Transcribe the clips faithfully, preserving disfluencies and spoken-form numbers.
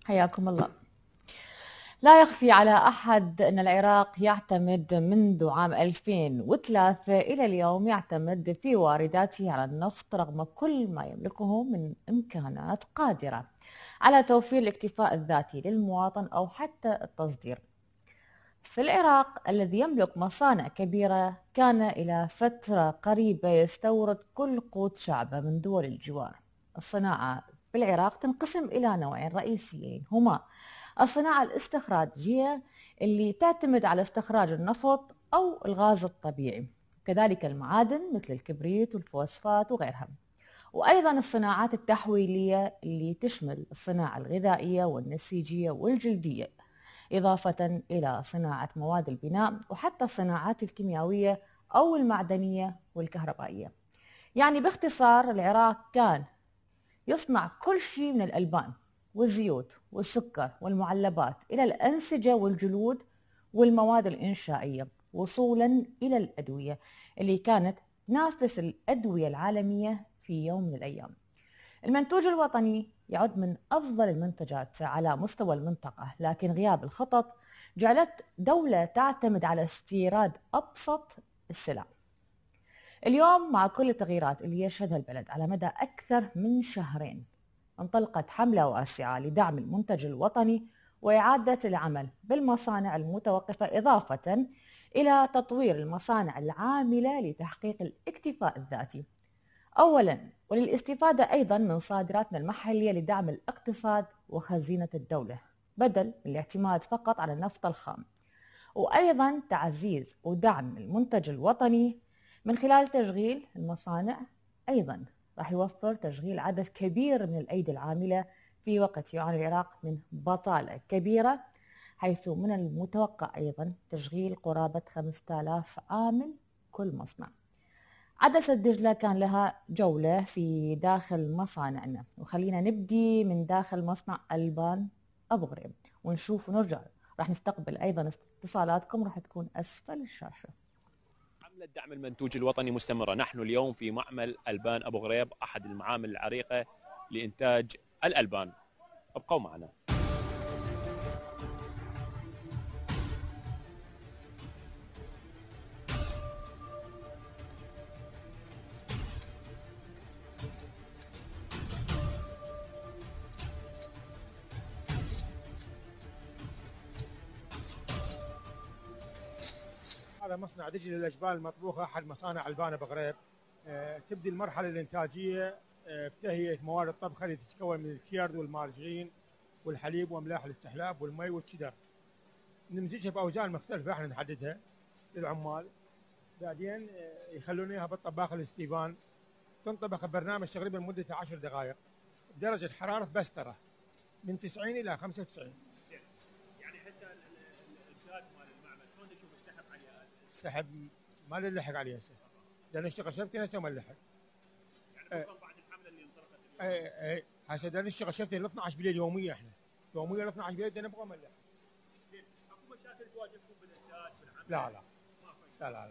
حياكم الله. لا يخفي على أحد أن العراق يعتمد منذ عام ألفين وثلاثة إلى اليوم يعتمد في وارداته على النفط رغم كل ما يملكه من إمكانات قادرة على توفير الاكتفاء الذاتي للمواطن أو حتى التصدير. في العراق الذي يملك مصانع كبيرة كان إلى فترة قريبة يستورد كل قوت شعبه من دول الجوار. الصناعة في العراق تنقسم إلى نوعين رئيسيين، هما الصناعة الاستخراجية اللي تعتمد على استخراج النفط أو الغاز الطبيعي، كذلك المعادن مثل الكبريت والفوسفات وغيرها، وأيضا الصناعات التحويلية اللي تشمل الصناعة الغذائية والنسيجية والجلدية، إضافة إلى صناعة مواد البناء وحتى الصناعات الكيميائية أو المعدنية والكهربائية. يعني باختصار العراق كان يصنع كل شيء من الألبان والزيوت والسكر والمعلبات إلى الأنسجة والجلود والمواد الإنشائية وصولا إلى الأدوية اللي كانت تنافس الأدوية العالمية في يوم من الأيام. المنتوج الوطني يعد من أفضل المنتجات على مستوى المنطقة، لكن غياب الخطط جعلت دولة تعتمد على استيراد أبسط السلع. اليوم مع كل التغييرات اللي يشهدها البلد على مدى أكثر من شهرين، انطلقت حملة واسعة لدعم المنتج الوطني وإعادة العمل بالمصانع المتوقفة، إضافة إلى تطوير المصانع العاملة لتحقيق الاكتفاء الذاتي أولاً، وللاستفادة أيضاً من صادراتنا المحلية لدعم الاقتصاد وخزينة الدولة بدل من الاعتماد فقط على النفط الخام، وأيضاً تعزيز ودعم المنتج الوطني من خلال تشغيل المصانع. أيضاً راح يوفر تشغيل عدد كبير من الأيدي العاملة في وقت يعاني العراق من بطالة كبيرة، حيث من المتوقع أيضاً تشغيل قرابة خمسة آلاف عامل كل مصنع. عدسة دجلة كان لها جولة في داخل مصانعنا، وخلينا نبدي من داخل مصنع ألبان أبو غريب ونشوف ونرجع. راح نستقبل أيضا اتصالاتكم، راح تكون أسفل الشاشة. حملة دعم المنتوج الوطني مستمرة. نحن اليوم في معمل ألبان أبو غريب، أحد المعامل العريقة لإنتاج الألبان. ابقوا معنا. هذا مصنع دجل للأجبال المطبوخة، أحد مصانع ألبان بغريب. آه، تبدي المرحلة الإنتاجية آه، بتهيئة مواد الطبخة اللي تتكون من الكيرد والمارجرين والحليب وأملاح الاستحلاب والمي والشدر. نمزجها بأوزان مختلفة احنا نحددها للعمال، بعدين آه، يخلون اياها بالطباخ الاستيفان، تنطبخ ببرنامج تقريبا مدته عشر دقائق بدرجة حرارة بسترة من تسعين إلى خمسة وتسعين. يعني حتى الانتاج مال المعمل شلون نشوف السحب عليها؟ السحب ما نلحق عليه هسه، لأن اشتغل شفتين هسه ما نلحق. يعني خصوصا بعد الحملة اللي انطلقت اليوم. اي اي هسه دا نشتغل شفتين ل اثنعش بالليل يوميا، احنا يوميا ل اثنعش بالليل بدنا نبغى ملح. اكو مشاكل تواجهكم بالانتاج بالعمل؟ لا لا لا لا لا.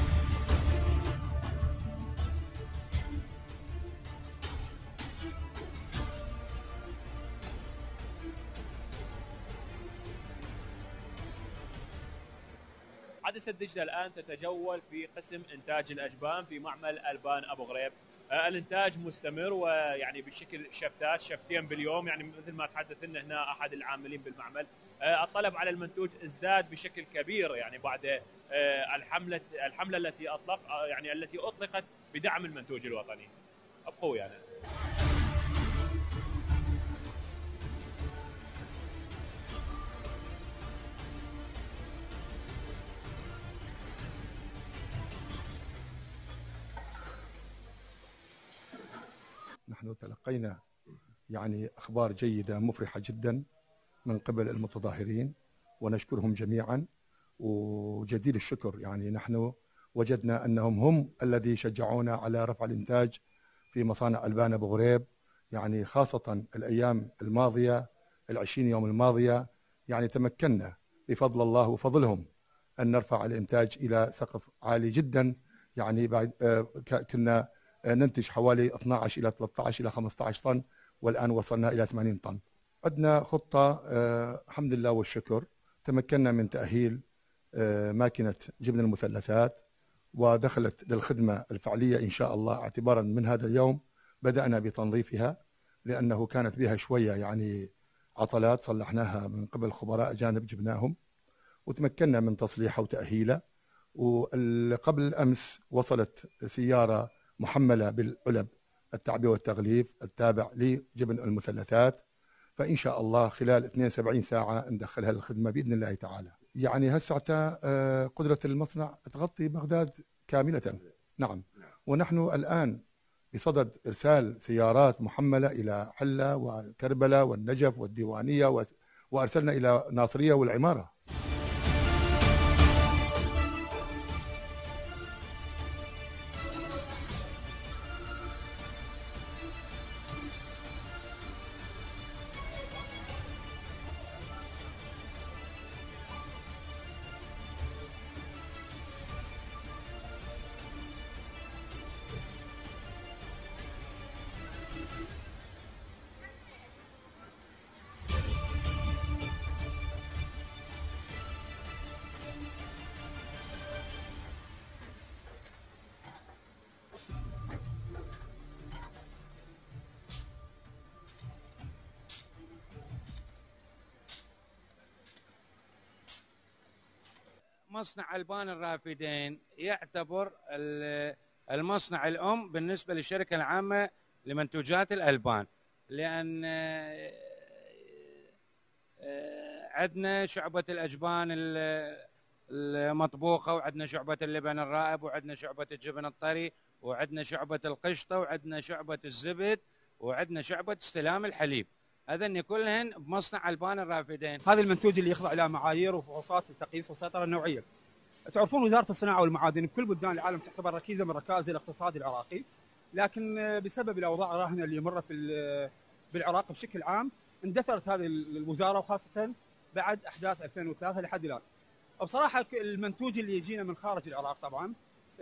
عدسة دجلة الآن تتجول في قسم إنتاج الأجبان في معمل ألبان أبو غريب. آه الإنتاج مستمر، ويعني بشكل شفتات شفتين باليوم، يعني مثل ما تحدث لنا هنا أحد العاملين بالمعمل. آه الطلب على المنتوج ازداد بشكل كبير، يعني بعد آه الحملة الحملة التي أطلق آه يعني التي أطلقت بدعم المنتوج الوطني. أبقوا يعني. نحن تلقينا يعني أخبار جيدة مفرحة جدا من قبل المتظاهرين، ونشكرهم جميعا وجزيل الشكر. يعني نحن وجدنا أنهم هم الذي شجعونا على رفع الإنتاج في مصانع ألبان أبو غريب، يعني خاصة الأيام الماضية العشرين يوم الماضية، يعني تمكنا بفضل الله وفضلهم أن نرفع الإنتاج إلى سقف عالي جدا. يعني بعد كنا ننتج حوالي اثنعش إلى ثلاثة عشر إلى خمسة عشر طن، والآن وصلنا إلى ثمانين طن. عندنا خطة آه الحمد لله والشكر. تمكنا من تأهيل آه ماكينة جبن المثلثات، ودخلت للخدمة الفعلية إن شاء الله. اعتبارا من هذا اليوم بدأنا بتنظيفها، لأنه كانت بها شوية يعني عطلات، صلحناها من قبل خبراء أجانب جبناهم، وتمكنا من تصليحها وتأهيلها. وقبل أمس وصلت سيارة محملة بالعلب التعبئة والتغليف التابع لجبن المثلثات، فإن شاء الله خلال اثنين وسبعين ساعة ندخلها للخدمة بإذن الله تعالى. يعني هسه قدرة المصنع تغطي بغداد كاملة. نعم. ونحن الآن بصدد إرسال سيارات محملة إلى حلة وكربلاء والنجف والديوانية، وأرسلنا إلى ناصرية والعمارة. مصنع البان الرافدين يعتبر المصنع الأم بالنسبة للشركة العامة لمنتوجات الألبان، لأن عندنا شعبة الأجبان المطبوخة، وعندنا شعبة اللبن الرائب، وعندنا شعبة الجبن الطري، وعندنا شعبة القشطة، وعندنا شعبة الزبد، وعندنا شعبة استلام الحليب. هذن كلهن بمصنع البان الرافدين. هذا المنتوج اللي يخضع الى معايير وفحوصات التقييس والسيطره النوعيه. تعرفون وزاره الصناعه والمعادن بكل بلدان العالم تعتبر ركيزه من ركائز الاقتصاد العراقي، لكن بسبب الاوضاع الراهنه اللي مرت بالعراق بشكل عام اندثرت هذه الوزاره، وخاصه بعد احداث ألفين وثلاثة لحد الان. بصراحه المنتوج اللي يجينا من خارج العراق طبعا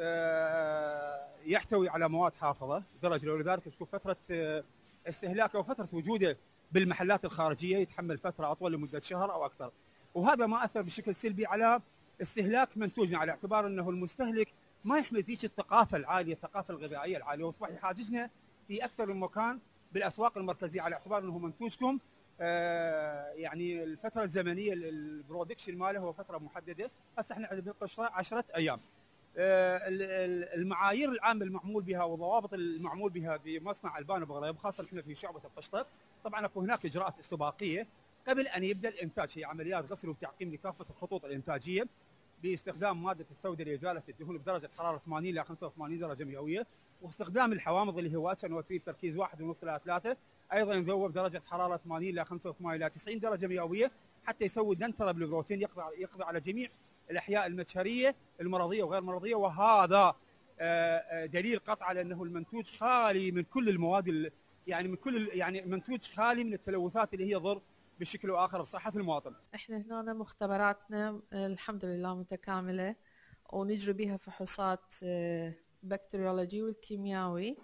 يحتوي على مواد حافظه درجه، ولذلك نشوف فتره استهلاكه وفتره وجوده بالمحلات الخارجيه يتحمل فتره اطول لمده شهر او اكثر، وهذا ما اثر بشكل سلبي على استهلاك منتوجنا، على اعتبار انه المستهلك ما يحمل ذيك الثقافه العاليه، الثقافه الغذائيه العاليه، واصبح يحاجزنا في اكثر من مكان بالاسواق المركزيه، على اعتبار انه منتوجكم آه يعني الفتره الزمنيه البرودكشن ماله هو فتره محدده. هسه احنا عندنا بالقشره عشرة ايام. آه المعايير العامه المعمول بها والضوابط المعمول بها بمصنع البان ابو غريب، خاصه احنا في شعبه القشطه، طبعا اكو هناك اجراءات استباقيه قبل ان يبدا الانتاج، هي عمليات غسل وتعقيم لكافه الخطوط الانتاجيه باستخدام ماده السوداء لازاله الدهون بدرجه حراره ثمانين الى خمسة وثمانين درجه مئويه، واستخدام الحوامض اللي هو اتش ان او ثلاثة بتركيز واحد ونص الى ثلاثة، ايضا يذوب بدرجه حراره ثمانين الى خمسة وثمانين الى تسعين درجه مئويه حتى يسوي دنتره بالبروتين يقضي يقضي على جميع الاحياء المجهريه المرضيه وغير مرضيه، وهذا دليل قطع على انه المنتوج خالي من كل المواد، يعني من كل يعني منتوج خالي من التلوثات اللي هي ضر بشكل واخر بصحه المواطن. احنا هنا مختبراتنا الحمد لله متكامله، ونجري بها فحوصات بكتيريولوجي والكيميائي،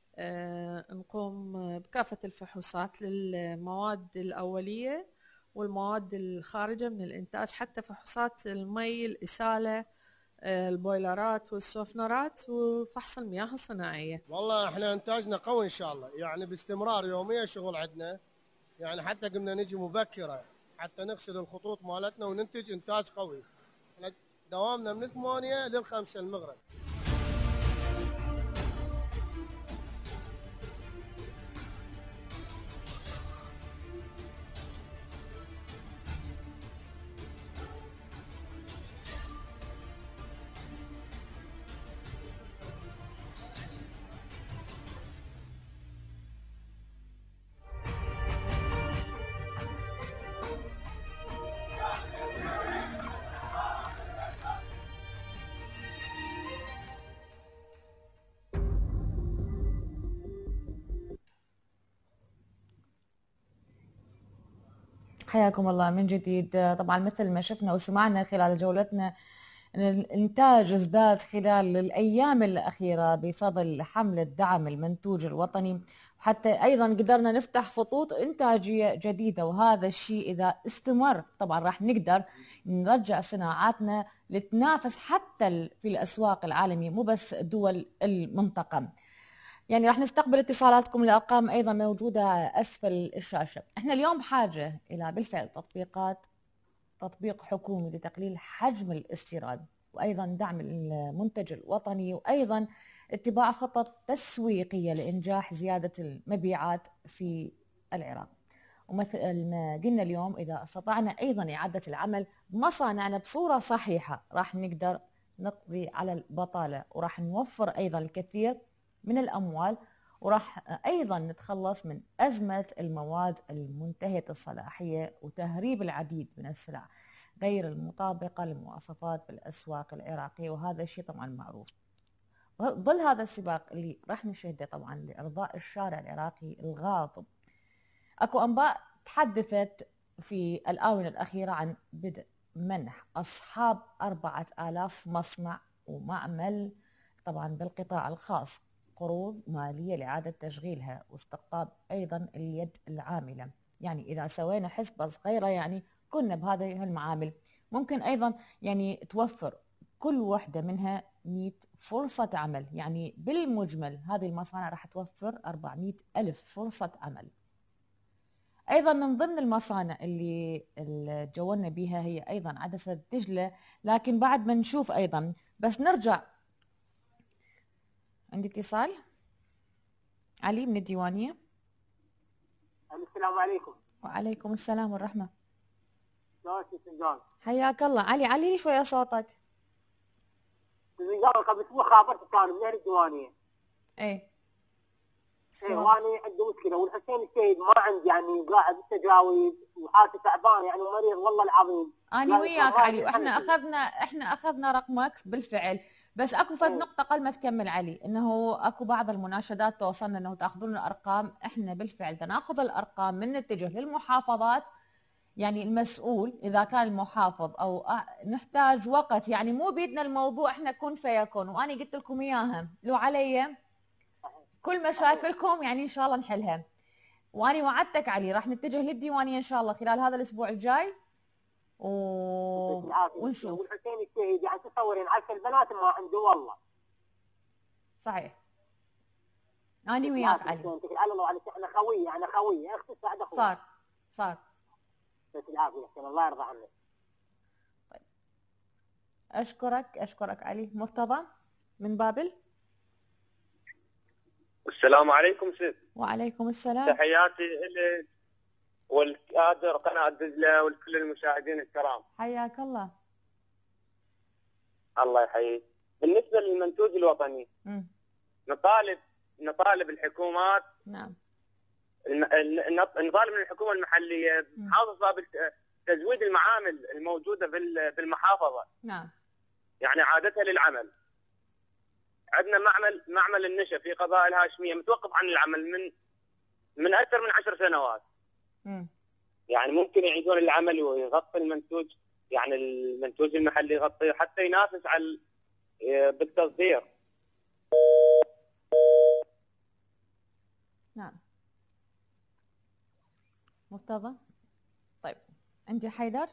نقوم بكافه الفحوصات للمواد الاوليه والمواد الخارجه من الانتاج، حتى فحوصات المي، الاساله، البويلرات والسوفنرات، وفحص المياه الصناعيه. والله احنا انتاجنا قوي ان شاء الله، يعني باستمرار يوميا شغل عندنا، يعني حتى قمنا نجي مبكره حتى نغسل الخطوط مالتنا وننتج انتاج قوي. احنا دوامنا من ثمانية للخمسة المغرب. حياكم الله من جديد. طبعا مثل ما شفنا وسمعنا خلال جولتنا أن الإنتاج ازداد خلال الأيام الأخيرة بفضل حملة دعم المنتوج الوطني، وحتى أيضا قدرنا نفتح خطوط إنتاجية جديدة، وهذا الشيء إذا استمر طبعا راح نقدر نرجع صناعاتنا لتنافس حتى في الأسواق العالمية، مو بس دول المنطقة. يعني راح نستقبل اتصالاتكم. الأرقام أيضا موجودة أسفل الشاشة. احنا اليوم بحاجة إلى بالفعل تطبيقات تطبيق حكومي لتقليل حجم الاستيراد، وأيضا دعم المنتج الوطني، وأيضا اتباع خطط تسويقية لإنجاح زيادة المبيعات في العراق. ومثل ما قلنا اليوم، إذا استطعنا أيضا إعادة العمل بمصانعنا بصورة صحيحة راح نقدر نقضي على البطالة، وراح نوفر أيضا الكثير من الأموال، وراح أيضا نتخلص من أزمة المواد المنتهية الصلاحية وتهريب العديد من السلع غير المطابقة للمواصفات بالأسواق العراقية، وهذا الشيء طبعا معروف. ظل هذا السباق اللي راح نشهده طبعا لإرضاء الشارع العراقي الغاضب، أكو أنباء تحدثت في الآونة الأخيرة عن بدء منح أصحاب أربعة آلاف مصنع ومعمل طبعا بالقطاع الخاص قروض مالية لإعادة تشغيلها واستقطاب أيضا اليد العاملة. يعني إذا سوينا حسبة صغيرة يعني كنا بهذه المعامل ممكن أيضا يعني توفر كل وحدة منها مئة فرصة عمل، يعني بالمجمل هذه المصانع راح توفر أربعمئة ألف فرصة عمل. أيضا من ضمن المصانع اللي تجولنا بها هي أيضا عدسة دجلة، لكن بعد ما نشوف أيضا بس نرجع. عندي اتصال. علي من الديوانية. السلام عليكم. وعليكم السلام والرحمة. شلونك سنجان؟ حياك الله. علي علي لي شوية صوتك. سنجان قبل اسبوع خابرتك كان من اهل الديوانية. ايه. ايه واني عندي مشكلة، والحسين الشهيد ما عندي، يعني قاعد بالتجاويز وحالتي تعبان يعني مريض والله العظيم. أنا وياك علي، واحنا اخذنا احنا اخذنا رقمك بالفعل، بس اكو فد نقطة قبل ما تكمل علي، انه اكو بعض المناشدات توصلنا انه تاخذون الارقام. احنا بالفعل ناخذ الارقام من نتجه للمحافظات، يعني المسؤول اذا كان المحافظ او نحتاج وقت، يعني مو بيدنا الموضوع احنا كن فيكون، وانا قلت لكم اياها لو علي كل مشاكلكم يعني ان شاء الله نحلها. واني وعدتك علي راح نتجه للديوانية ان شاء الله خلال هذا الاسبوع الجاي و... ونشوف. والحسين الشهيد يعني تصورين عشر البنات ما عنده والله. صحيح. اني وياك علي. على الله عليك، انا خويه انا خويه اختي سعد اخوي. صار صار. بس العافيه الله يرضى عنك. طيب. اشكرك اشكرك علي. مرتضى من بابل. السلام عليكم سيد. وعليكم السلام. تحياتي لك والكادر قناة دجلة ولكل المشاهدين الكرام. حياك الله. الله يحييك. بالنسبة للمنتوج الوطني م. نطالب نطالب الحكومات، نعم، نطالب من الحكومة المحلية محافظة بتزويد المعامل الموجودة في المحافظة، نعم، يعني عادتها للعمل. عندنا معمل معمل النشا في قضاء الهاشمية متوقف عن العمل من من أكثر من عشر سنوات. م. يعني ممكن يعيدون العمل ويغطي المنتوج، يعني المنتوج المحلي يغطيه حتى ينافس على بالتصدير. نعم. مرتضى. طيب عندي حيدر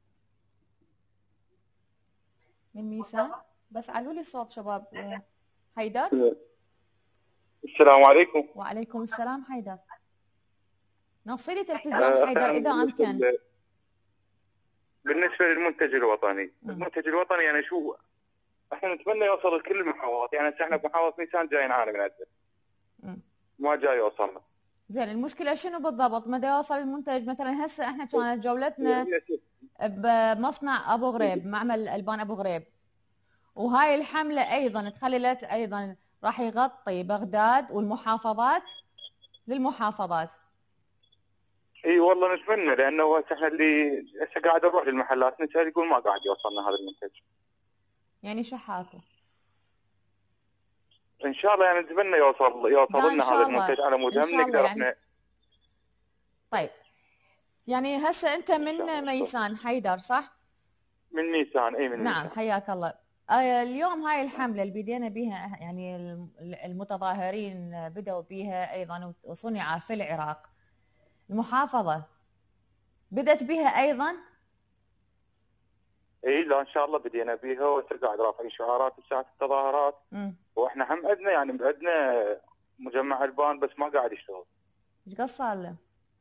من ميسان، بس علوا لي الصوت شباب. حيدر. السلام عليكم. وعليكم السلام حيدر. نصي لي تلفزيون حيدر اذا امكن. بالنسبه للمنتج الوطني، م. المنتج الوطني يعني شو احنا نتمنى يوصل لكل المحافظات، يعني احنا بمحافظه ميسان جاي نعاني من عده ما جاي يوصلنا. زين المشكله شنو بالضبط؟ مدى يوصل المنتج؟ مثلا هسه احنا كانت جولتنا بمصنع ابو غريب، معمل البان ابو غريب، وهاي الحمله ايضا تخللت ايضا راح يغطي بغداد والمحافظات للمحافظات. اي والله نتمنى، لانه هسه احنا اللي هسه قاعد نروح للمحلات نسال يقول ما قاعد يوصلنا هذا المنتج. يعني شحاكم ان شاء الله، يعني نتمنى يوصل يوصل لنا هذا المنتج على مود هم نقدر يعني... احنا. طيب يعني هسه انت من ميسان حيدر صح؟ من نيسان. اي من نعم نيسان. حياك الله. آه، اليوم هاي الحملة اللي بدينا بها، يعني المتظاهرين بدأوا بها أيضا وصنع في العراق، المحافظة بدأت بها أيضا؟ اي لا ان شاء الله بدينا بيها، وقاعد رافعين شعارات بساعة التظاهرات. م. واحنا هم عندنا يعني عندنا مجمع البان بس ما قاعد يشتغل. ايش قد صار له؟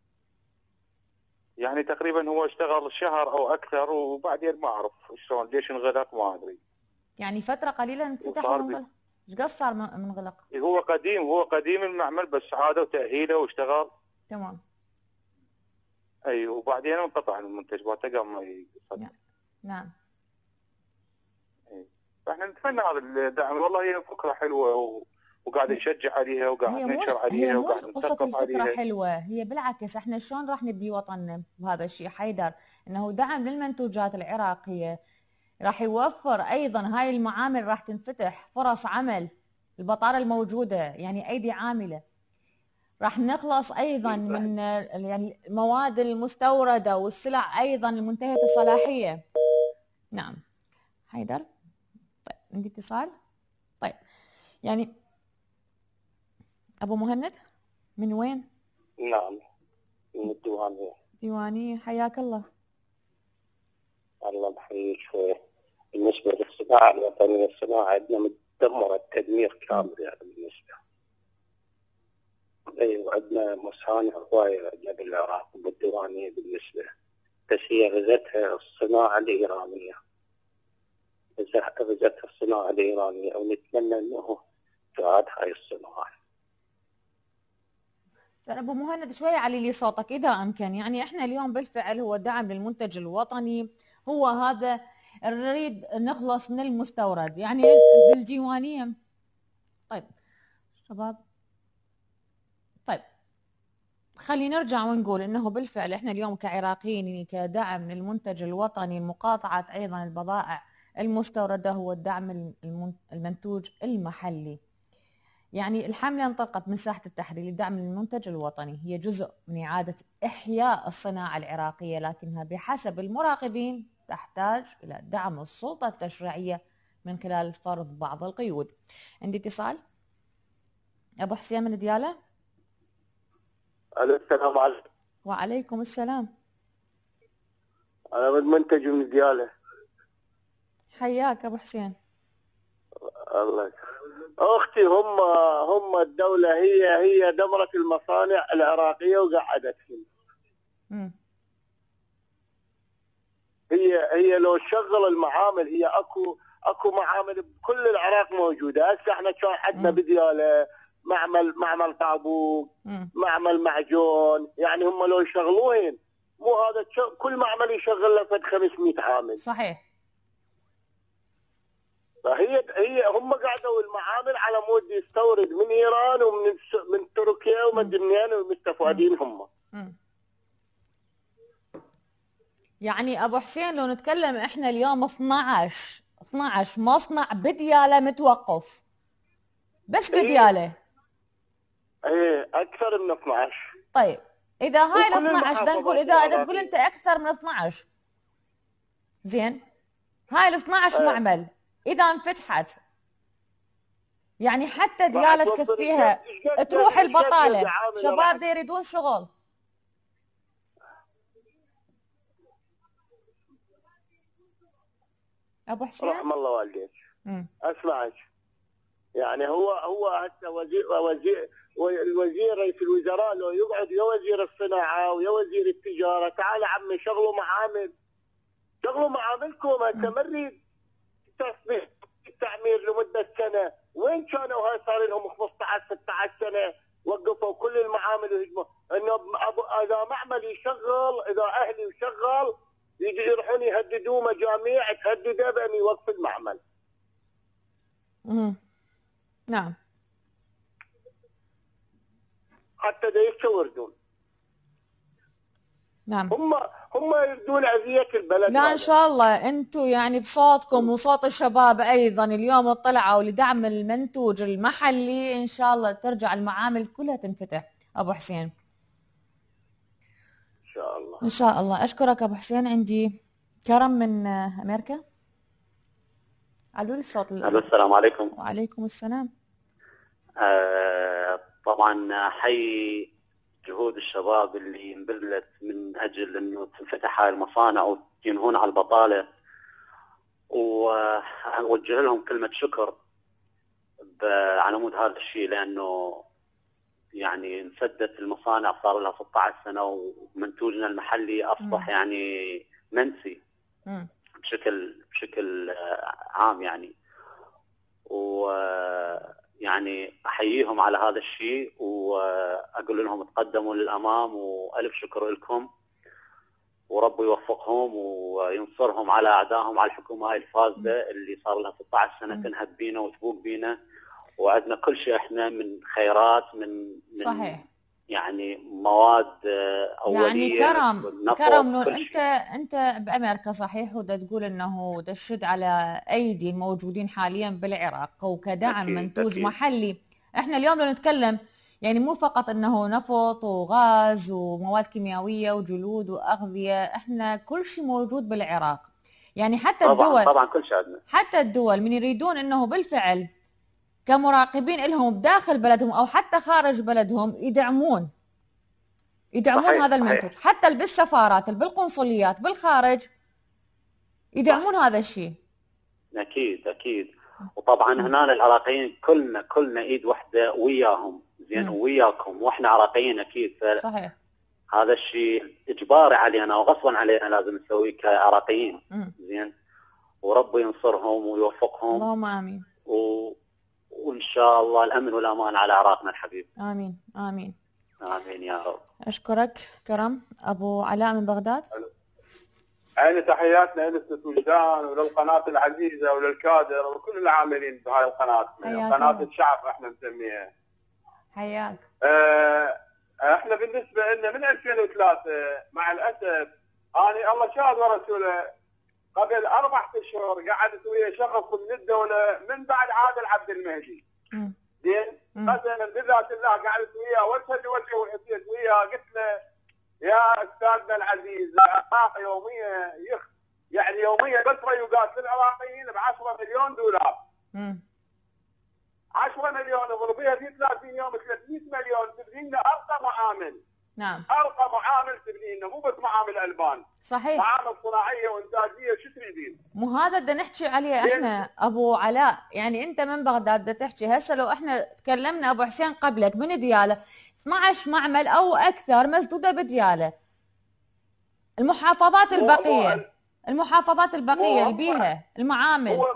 يعني تقريبا هو اشتغل شهر او اكثر وبعدين ما اعرف شلون ليش انغلق ما ادري. يعني فترة قليلة انفتح وانغلق؟ ايش قد صار منغلق؟ هو قديم هو قديم المعمل بس عاده وتأهيله واشتغل. تمام. اي وبعدين انقطع المنتج بعد قام ما يصدق. نعم. اي فاحنا نتمنى هذا الدعم، والله هي فكرة حلوة و... وقاعد نشجع عليها وقاعد ننشر عليها وقاعد نثقف عليها. الفكرة حلوة، هي بالعكس احنا شلون راح نبني وطننا بهذا الشيء حيدر؟ انه دعم للمنتوجات العراقية راح يوفر ايضا، هاي المعامل راح تنفتح فرص عمل، البطالة الموجودة يعني ايدي عاملة، راح نخلص ايضا من يعني المواد المستوردة والسلع ايضا المنتهية الصلاحية. نعم حيدر. طيب عندي اتصال. طيب يعني ابو مهند من وين؟ نعم من الديوانية. ديوانية، حياك الله. الله يحييك. بالنسبة للصناعة الوطنية، الصناعة عندنا مدمرة تدمير كامل يعني بالنسبة. اي وعندنا مصانع هواية عندنا بالعراق وبالديوانية بالنسبة، بس هي غزتها الصناعة الإيرانية. غزتها الصناعة الإيرانية ونتمنى انه تعاد هاي الصناعة. سر ابو مهند شويه علي لي صوتك اذا امكن. يعني احنا اليوم بالفعل هو دعم للمنتج الوطني، هو هذا نريد نخلص من المستورد يعني بالديوانيه. طيب شباب، طيب خلينا نرجع ونقول انه بالفعل احنا اليوم كعراقيين كدعم للمنتج الوطني، مقاطعه ايضا البضائع المستورده، هو الدعم المنتوج المحلي. يعني الحملة انطلقت من ساحة التحرير لدعم المنتج الوطني، هي جزء من إعادة إحياء الصناعة العراقية، لكنها بحسب المراقبين تحتاج إلى دعم السلطة التشريعية من خلال فرض بعض القيود. عندي اتصال. أبو حسين من ديالى. السلام عليكم. وعليكم السلام. أنا من منتج من ديالى. حياك أبو حسين. الله يسلمك. اختي هم هم الدوله هي هي دمرت المصانع العراقيه وقعدتهم. هي هي لو شغل المعامل، هي اكو اكو معامل بكل العراق موجوده. هسه احنا كان عندنا بدياله معمل معمل طابوق، معمل معجون، يعني هم لو يشغلوهن مو هذا كل معمل يشغل له فد خمسمئة عامل. صحيح. فهي هي هم قعدوا المعامل على مود يستورد من ايران ومن من تركيا ومن دنيان والمستفادين هم. م. يعني ابو حسين لو نتكلم احنا اليوم اثنعش اثنعش مصنع بدياله متوقف بس بدياله. ايه اكثر من اثنعش. طيب اذا هاي ال اثنعش بدنا نقول اذا اذا تقول انت اكثر من اثنعش، زين هاي ال اثنعش ايه. معمل اذا انفتحت يعني حتى ديالة تكفيها تروح البطالة، شباب دي يريدون شغل. ابو حسين رحم الله والديك. اسمعك، يعني هو هو هسه وزير وزير الوزير رئيس الوزراء لو يقعد يا وزير الصناعه ويا وزير التجاره، تعال عمي شغلوا معامل، شغلوا معاملكم. هسه ما نريد تصنيع التعمير لمده سنه، وين كانوا هاي صار لهم خمسطعش ستطعش سنه وقفوا كل المعامل وهجموا. انه اذا معمل يشغل، اذا اهلي يشغل يجي يروحون يهددوه مجاميع تهدده بان يوقف المعمل. امم نعم. حتى دا يستوردون. نعم. هم هم يردون اذيه البلد. لا ان شاء الله انتم يعني بصوتكم وصوت الشباب ايضا اليوم طلعوا لدعم المنتوج المحلي، ان شاء الله ترجع المعامل كلها تنفتح. ابو حسين ان شاء الله. ان شاء الله. اشكرك ابو حسين. عندي كرم من امريكا. علوا لي الصوت. الو السلام عليكم. وعليكم السلام. آه طبعا حي جهود الشباب اللي انبذلت من اجل انه تنفتح هاي المصانع وينهون على البطاله، واوجه لهم كلمه شكر على مود هذا الشيء، لانه يعني انسدت المصانع صار لها ستة عشر سنه ومنتوجنا المحلي اصبح م. يعني منسي م. بشكل بشكل عام يعني. ويعني احييهم على هذا الشيء واقول لهم تقدموا للامام والف شكر لكم، ورب يوفقهم وينصرهم على اعدائهم، على الحكومه هاي الفاسده اللي صار لها ستة عشر سنه تنهب بينا وتبوق بينا، وعندنا كل شيء احنا من خيرات من من صحيح. يعني مواد اوليه يعني كرم كرم نور، انت انت بامريكا صحيح، ودا تقول انه دشد على ايدي الموجودين حاليا بالعراق وكدعم أكيد منتوج أكيد. محلي. احنا اليوم لو نتكلم يعني مو فقط انه نفط وغاز ومواد كيميائيه وجلود واغذيه، احنا كل شيء موجود بالعراق. يعني حتى طبعًا الدول طبعا كل شيء عندنا، حتى الدول من يريدون انه بالفعل كمراقبين لهم بداخل بلدهم او حتى خارج بلدهم يدعمون يدعمون صحيح هذا المنتوج، صحيح. حتى بالسفارات بالقنصليات بالخارج يدعمون صح. هذا الشيء اكيد اكيد. وطبعا هنا العراقيين كلنا كلنا ايد واحده وياهم زين وياكم، واحنا عراقيين اكيد. صحيح. هذا الشيء اجباري علينا وغصبا علينا لازم نسويه كعراقيين زين، وربي ينصرهم ويوفقهم. اللهم امين. و... وان شاء الله الامن والامان على عراقنا الحبيب. امين امين امين يا رب. اشكرك كرم. ابو علاء من بغداد. عين تحياتنا لست وجدان وللقناه العزيزه وللكادر وكل العاملين بهاي القناه، قناه الشعب احنا نسميها. حياك. اه احنا بالنسبه لنا من ألفين وثلاثة مع الاسف اني الله شاهد ورسوله قبل اربع اشهر قعدت ويا شخص من الدوله من بعد عادل عبد المهدي. زين؟ مثلا بذات الله قعدت وياه وجها لوجه وحسيت وياه قلت له يا استاذنا العزيز العراق يوميا يخ يعني يوميا بس ريوقات للعراقيين ب عشرة مليون دولار. امم عشرة مليون اضربيها في ثلاثين يوم ثلاثمئة مليون تبني لنا ارقى معامل. نعم. ارقى معامل تبني لنا مو بس معامل البان. صحيح. معامل صناعيه وانتاجيه شو تريدين؟ مو هذا بدنا نحكي عليه احنا ابو علاء، يعني انت من بغداد بدك تحكي هسه. لو احنا تكلمنا ابو حسين قبلك من دياله اثنعش معمل او اكثر مسدوده بدياله. المحافظات البقيه المحافظات البقيه اللي بيها المعامل. هو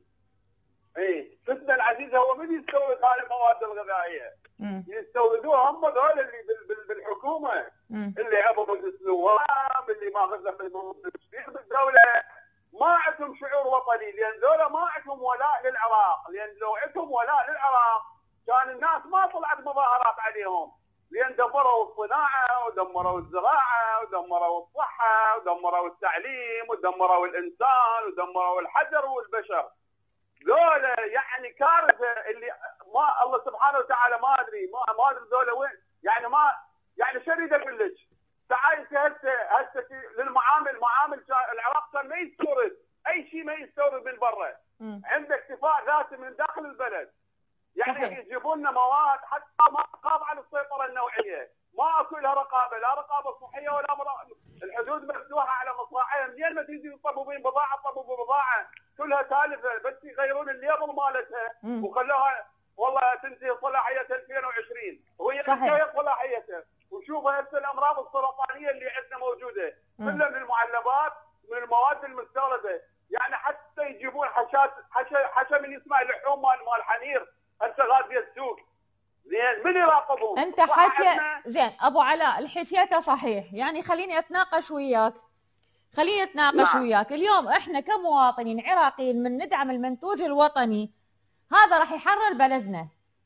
اي سيدنا العزيز هو من يستورد هاي المواد الغذائيه؟ مم. يستوردوها هم ذول اللي بالحكومه. مم. اللي ابو مجلس النواب اللي ماخذ له تشريع بالدوله، ما عندهم شعور وطني، لان ذولا ما عندهم ولاء للعراق، لان لو عندهم ولاء للعراق كان الناس ما طلعت مظاهرات عليهم، لان دمروا الصناعه ودمروا الزراعه ودمروا الصحه ودمروا التعليم ودمروا الانسان ودمروا الحجر والبشر. ذولا يعني كارثه اللي ما الله سبحانه وتعالى ما ادري ما ما ادري ذولا وين، يعني ما يعني شو اريد اقول لك؟ تعال هسه هسه للمعامل معامل العراق كان ما يستورد اي شيء، ما يستورد من برا، عنده اكتفاء ذاتي من داخل البلد. يعني صحيح. يجيبون لنا مواد حتى ما تقام على السيطره النوعيه، ما اكو لها رقابه، لا رقابه صحيه ولا مراقبة. الحدود مفتوحه على مصراعيها، منين ما تيجي يطببين بضاعه طببوا بضاعه كلها تالفه، بس يغيرون الليبل مالتها وخلوها والله تنتهي صلاحيتها ألفين وعشرين وهي انتهت صلاحيتها. وشوفوا هسه الامراض السرطانيه اللي عندنا موجوده كلها من المعلبات من المواد المستورده. يعني حتى يجيبون حشات حشا حشا من يسمع لحوم مال مال حنير هسه غاديه السوق. زين من يراقبون؟ انت حكي زين ابو علاء الحكيته صحيح، يعني خليني اتناقش وياك خليني اتناقش نعم. وياك اليوم احنا كمواطنين عراقيين من ندعم المنتوج الوطني، هذا راح يحرر بلدنا،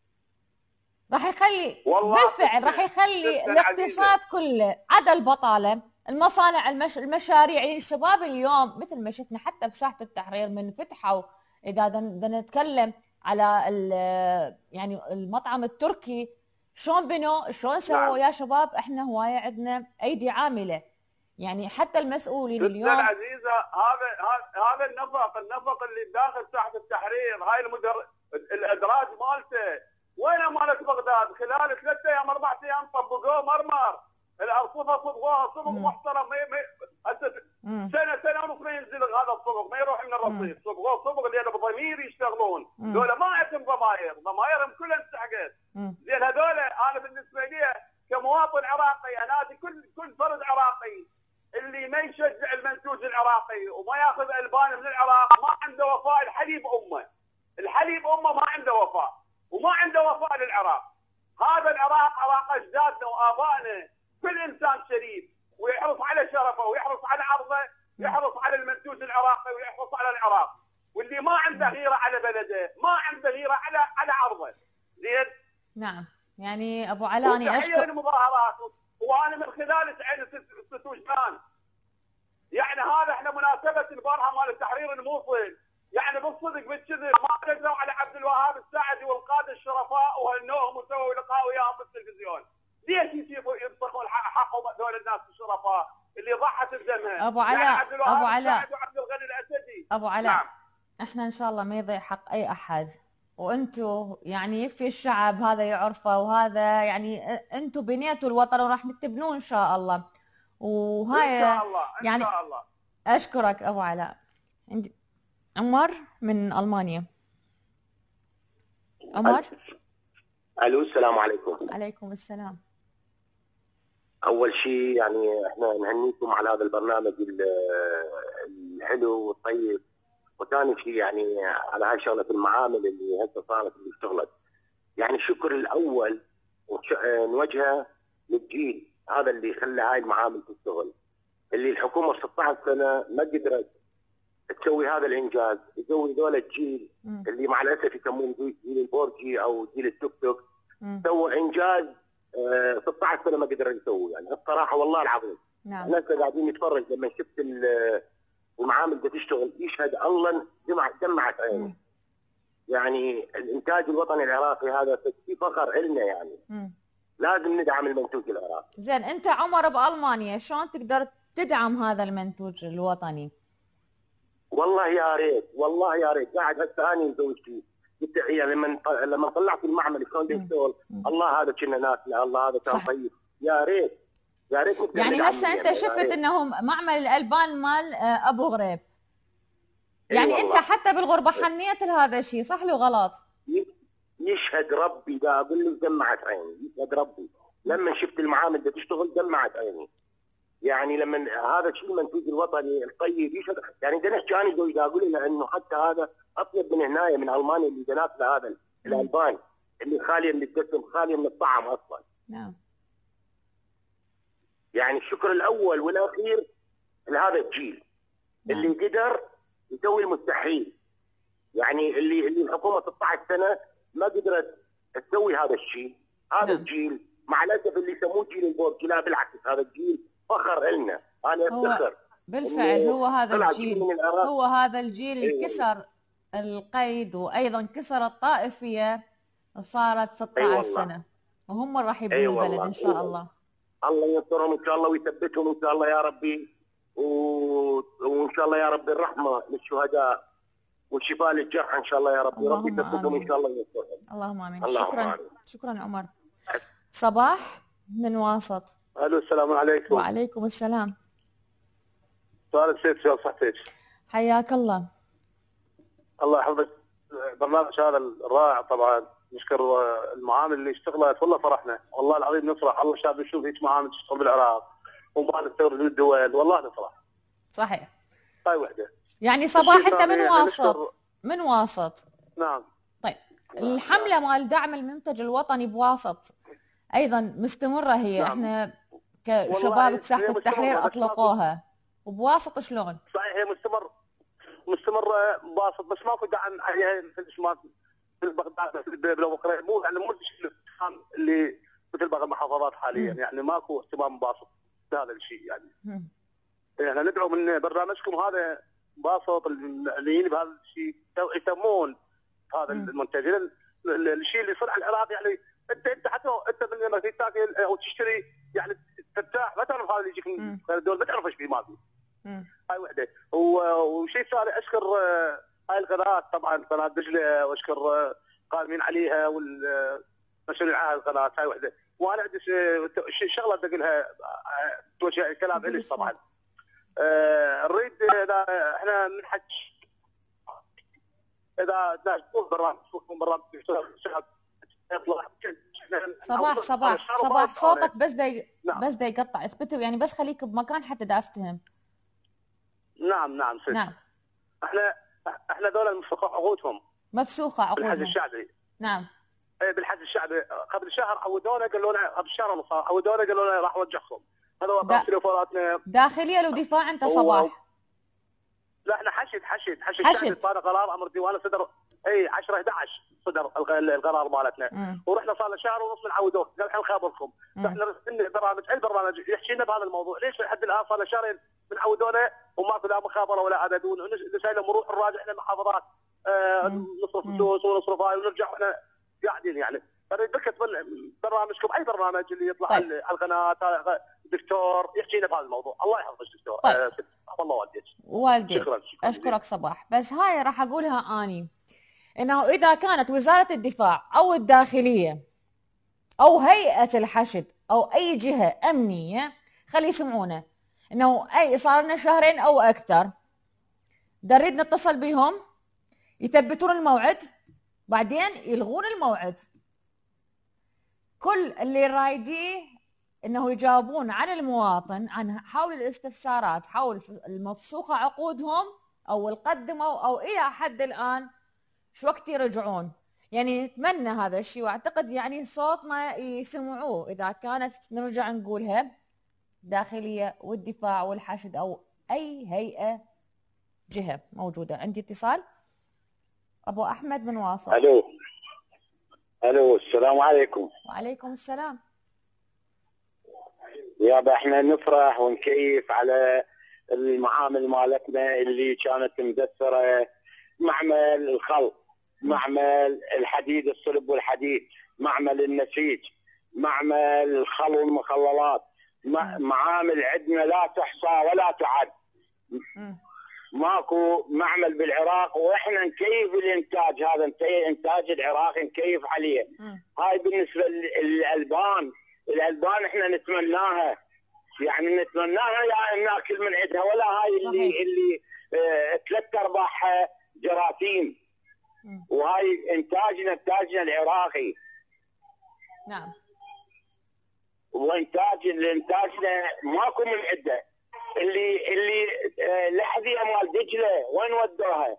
راح يخلي بالفعل راح يخلي الاقتصاد كله عدا البطاله، المصانع المش... المشاريع. يعني الشباب اليوم مثل ما شفنا حتى بساحه التحرير من فتحوا، اذا بدنا نتكلم على يعني المطعم التركي شلون بنوا شلون سووا. نعم. يا شباب احنا هوايه عندنا ايدي عامله، يعني حتى المسؤولين اليوم اليوم العزيزه هذا هذا النفق النفق اللي داخل ساحه التحرير، هاي المدر الادراج مالته وين مالت بغداد؟ خلال ثلاثة ايام اربع ايام طبقوه مرمر، الارصفه صبغوها صبغ محترم. هسه سنه سنه ونص ما ينزل هذا الصبغ، ما يروح من الرصيف، صبغوه صبغ لان بضمير يشتغلون، ذولا ما عندهم ضماير، ضمايرهم كلها انسحقت. زين هذولا انا بالنسبه لي كمواطن عراقي انادي كل كل فرد عراقي اللي ما يشجع المنتوج العراقي وما ياخذ البان من العراق ما عنده وفاء. الحليب امه، الحليب امه ما عنده وفاء وما عنده وفاء للعراق. هذا العراق عراق اجدادنا وابائنا، كل انسان شريف ويحرص على شرفه ويحرص على عرضه، يحرص على المنتوج العراقي ويحرص على العراق. واللي ما عنده غيره على بلده ما عنده غيره على على عرضه. زين؟ نعم. يعني ابو علاء اني اشكر المظاهرات وانا من خلال عين ست وجدان. يعني هذا احنا مناسبه البارحه مال التحرير الموصل، يعني بالصدق بالكذب ما نزلوا على عبد الوهاب الساعدي والقاده الشرفاء وهنوهم وسووا لقاء وياهم بالتلفزيون. ليش يسيبوا ينطقون حقهم هذول الناس الشرفاء اللي ضحت بدمها؟ ابو علاء يعني ابو علاء وعبد الغني الاسدي. ابو علاء نعم. احنا ان شاء الله ما يضيع حق اي احد، وانتم يعني يكفي الشعب هذا يعرفه، وهذا يعني انتم بنيتوا الوطن وراح تبنوه ان شاء الله. وهاي ان شاء الله ان يعني شاء الله. اشكرك ابو علاء. عندي عمر من المانيا. عمر. الو السلام عليكم. عليكم السلام. اول شيء يعني احنا نهنيكم على هذا البرنامج الحلو والطيب، وثاني شيء يعني على هاي الشغله المعامل اللي هسه صارت اللي اشتغلت. يعني الشكر الاول نوجهه للجيل هذا اللي خلى هاي المعامل تشتغل، اللي الحكومه ستة عشر سنه ما قدرت تسوي هذا الانجاز، يسوي ذول الجيل اللي مع الاسف يسمون جيل البورجي او جيل التوك توك، سووا انجاز آه ستة عشر سنه ما قدروا يسووا. يعني الصراحه والله العظيم نعم. الناس قاعدين نتفرج لما شفت المعامل بدها تشتغل يشهد الله دمعت دمعت عيني. يعني الانتاج الوطني العراقي هذا في فخر إلنا يعني. م. لازم ندعم المنتوج العراقي. زين انت عمر بالمانيا شلون تقدر تدعم هذا المنتوج الوطني؟ والله يا ريت والله يا ريت قاعد هسه اني وزوجتي يعني لما لما طلعت المعمل شلون يشتغل الله هذا كنا ناكله، الله هذا كان طيب. يا ريت يا ريت يعني هسه انت شفت انهم معمل الالبان مال ابو غريب، يعني انت حتى بالغربه حنيت لهذا الشيء صح لو غلط؟ يشهد ربي دا اقول لك دمعت عيني، يشهد ربي لما شفت المعامل بدها تشتغل دمعت عيني. يعني لما هذا الشيء المنتوج الوطني الطيب يشهد. يعني انا كان زوجي اقول له انه حتى هذا اطيب من هنا من المانيا اللي جناكله هذا الالبان اللي خاليه من الدسم خاليه من الطعم اصلا. نعم. يعني الشكر الاول والاخير لهذا الجيل نعم. اللي قدر يسوي المستحيل. يعني اللي اللي الحكومه ستة عشر سنه ما قدرت تسوي هذا الشيء. هذا نعم. الجيل مع الاسف اللي يسموه جيل البورج، لا بالعكس هذا الجيل فخر إلنا. انا افتخر بالفعل هو هذا الجيل هو هذا الجيل اللي كسر القيد وايضا كسر الطائفيه وصارت ستة عشر سنه وهم راح يبنوا أيوة البلد ان شاء الله. الله ينصرهم ان شاء الله ويثبتهم ان شاء الله يا ربي، و... وان شاء الله يا ربي الرحمه للشهداء والشفاء للجرحى ان شاء الله يا ربي، ربي يثبتهم ان شاء الله وينصرهم. اللهم امين. اللهم شكرا آمين. شكرا عمر. صباح من واسط. الو السلام عليكم. وعليكم السلام. سؤال السيد شو صحتك؟ حياك الله. الله يحفظك. برنامج هذا الرائع طبعا، نشكر المعامل اللي اشتغلت والله فرحنا، والله العظيم نفرح. الله الشعب يشوف هيك معامل تشتغل بالعراق وما نستورد من الدول، والله نفرح. صحيح. هاي وحده. يعني صباح انت من واسط من واسط. نعم. طيب الحمله مال دعم المنتج الوطني بواسط ايضا مستمره هي. نعم. احنا كشباب ساحه التحرير اطلقوها وبواسط شلون؟ صحيح هي مستمر مستمره بواسط بس ماكو دعم عليها مثل ما مثل بغداد مثل بلو قريب، مو يعني مو الاهتمام اللي مثل باقي المحافظات حاليا. م. يعني ماكو اهتمام باسط بهذا الشيء يعني. م. احنا يعني ندعو من برنامجكم هذا باسط المعنيين بهذا الشيء يهتمون بهذا المنتج. الشيء اللي صنع العراق يعني انت انت حتى انت من لما تاكل او تشتري يعني ترتاح ما تعرف هذا اللي يجيك من الدول، ما تعرف ايش فيه ما فيه. هاي وحده. وشيء ثاني اشكر هاي القناه طبعا قناه دجله، واشكر قائمين عليها والمسؤولين عن القناه. هاي وحده. وانا عندي شغله بدي اقولها توجه كلام اليش طبعا. نريد اذا احنا من حج اذا نشوف برامج برامج يطلع صباح صباح صباح صوتك بس دا نعم. بس دا يقطع اثبته يعني بس خليك بمكان حتى دا افتهم. نعم نعم ست. نعم احنا احنا ذولا مفسوخه عقودهم مفسوخه عقودهم بالحج الشعبي. نعم ايه بالحج الشعبي قبل شهر عودونا قالوا لنا قبل شهر ونص عودونا قالوا لنا راح نرجعكم. هذا وقف تليفوناتنا داخليه لو دفاع انت صباح. لا احنا حشد حشد حشد, حشد. شعبي صار قرار امر ديوانه صدر اي عشرة احد عشر صدر القرار مالتنا. مم. ورحنا صار لنا شهر ونص بنعودوه قال الحين خابركم. فاحنا عندنا برامج اي برنامج يحكي لنا بهذا الموضوع ليش لحد الان صار لنا شهرين بنعودونا وماكو لا مخابره ولا عدد ونسال لهم نروح نراجع احنا محافظات آه نصرف فلوس ونصرف هاي ونرجع واحنا قاعدين يعني. فنريد بكت برنامجكم اي برنامج اللي يطلع طيب. على القناه دكتور يحكي لنا بهذا الموضوع. الله يحفظك دكتور. طيب. آه الله والديك. والديك شكرا, شكرا اشكرك لي. صباح بس هاي راح اقولها اني انه اذا كانت وزاره الدفاع او الداخليه او هيئه الحشد او اي جهه امنيه خلي يسمعونا انه اي صار لنا شهرين او اكثر نريد نتصل بهم يثبتون الموعد بعدين يلغون الموعد. كل اللي رايديه انه يجاوبون عن المواطن عن حول الاستفسارات حول المفسوخه عقودهم او القدموا او الى حد الان شو وقت يرجعون. يعني نتمنى هذا الشيء واعتقد يعني صوتنا يسمعوه اذا كانت نرجع نقولها داخليه والدفاع والحشد او اي هيئه جهه موجوده. عندي اتصال ابو احمد من واصل. الو الو السلام عليكم. وعليكم السلام. يابا احنا نفرح ونكيف على المعامل مالتنا اللي كانت مدثره، معمل الخل، معمل الحديد الصلب والحديد، معمل النسيج، معمل الخل والمخللات، معامل عندنا لا تحصى ولا تعد. ماكو معمل بالعراق واحنا نكيف الانتاج هذا، انتاج العراق نكيف عليه. هاي بالنسبه للالبان، الالبان احنا نتمناها يعني نتمناها يعني ناكل من عندها ولا هاي اللي صحيح. اللي اه ثلاث ارباعها جراثيم. وهاي انتاجنا انتاجنا العراقي. نعم. وانتاج انتاجنا ماكو من عده. اللي اللي اه الاحذيه مال دجله وين ودوها؟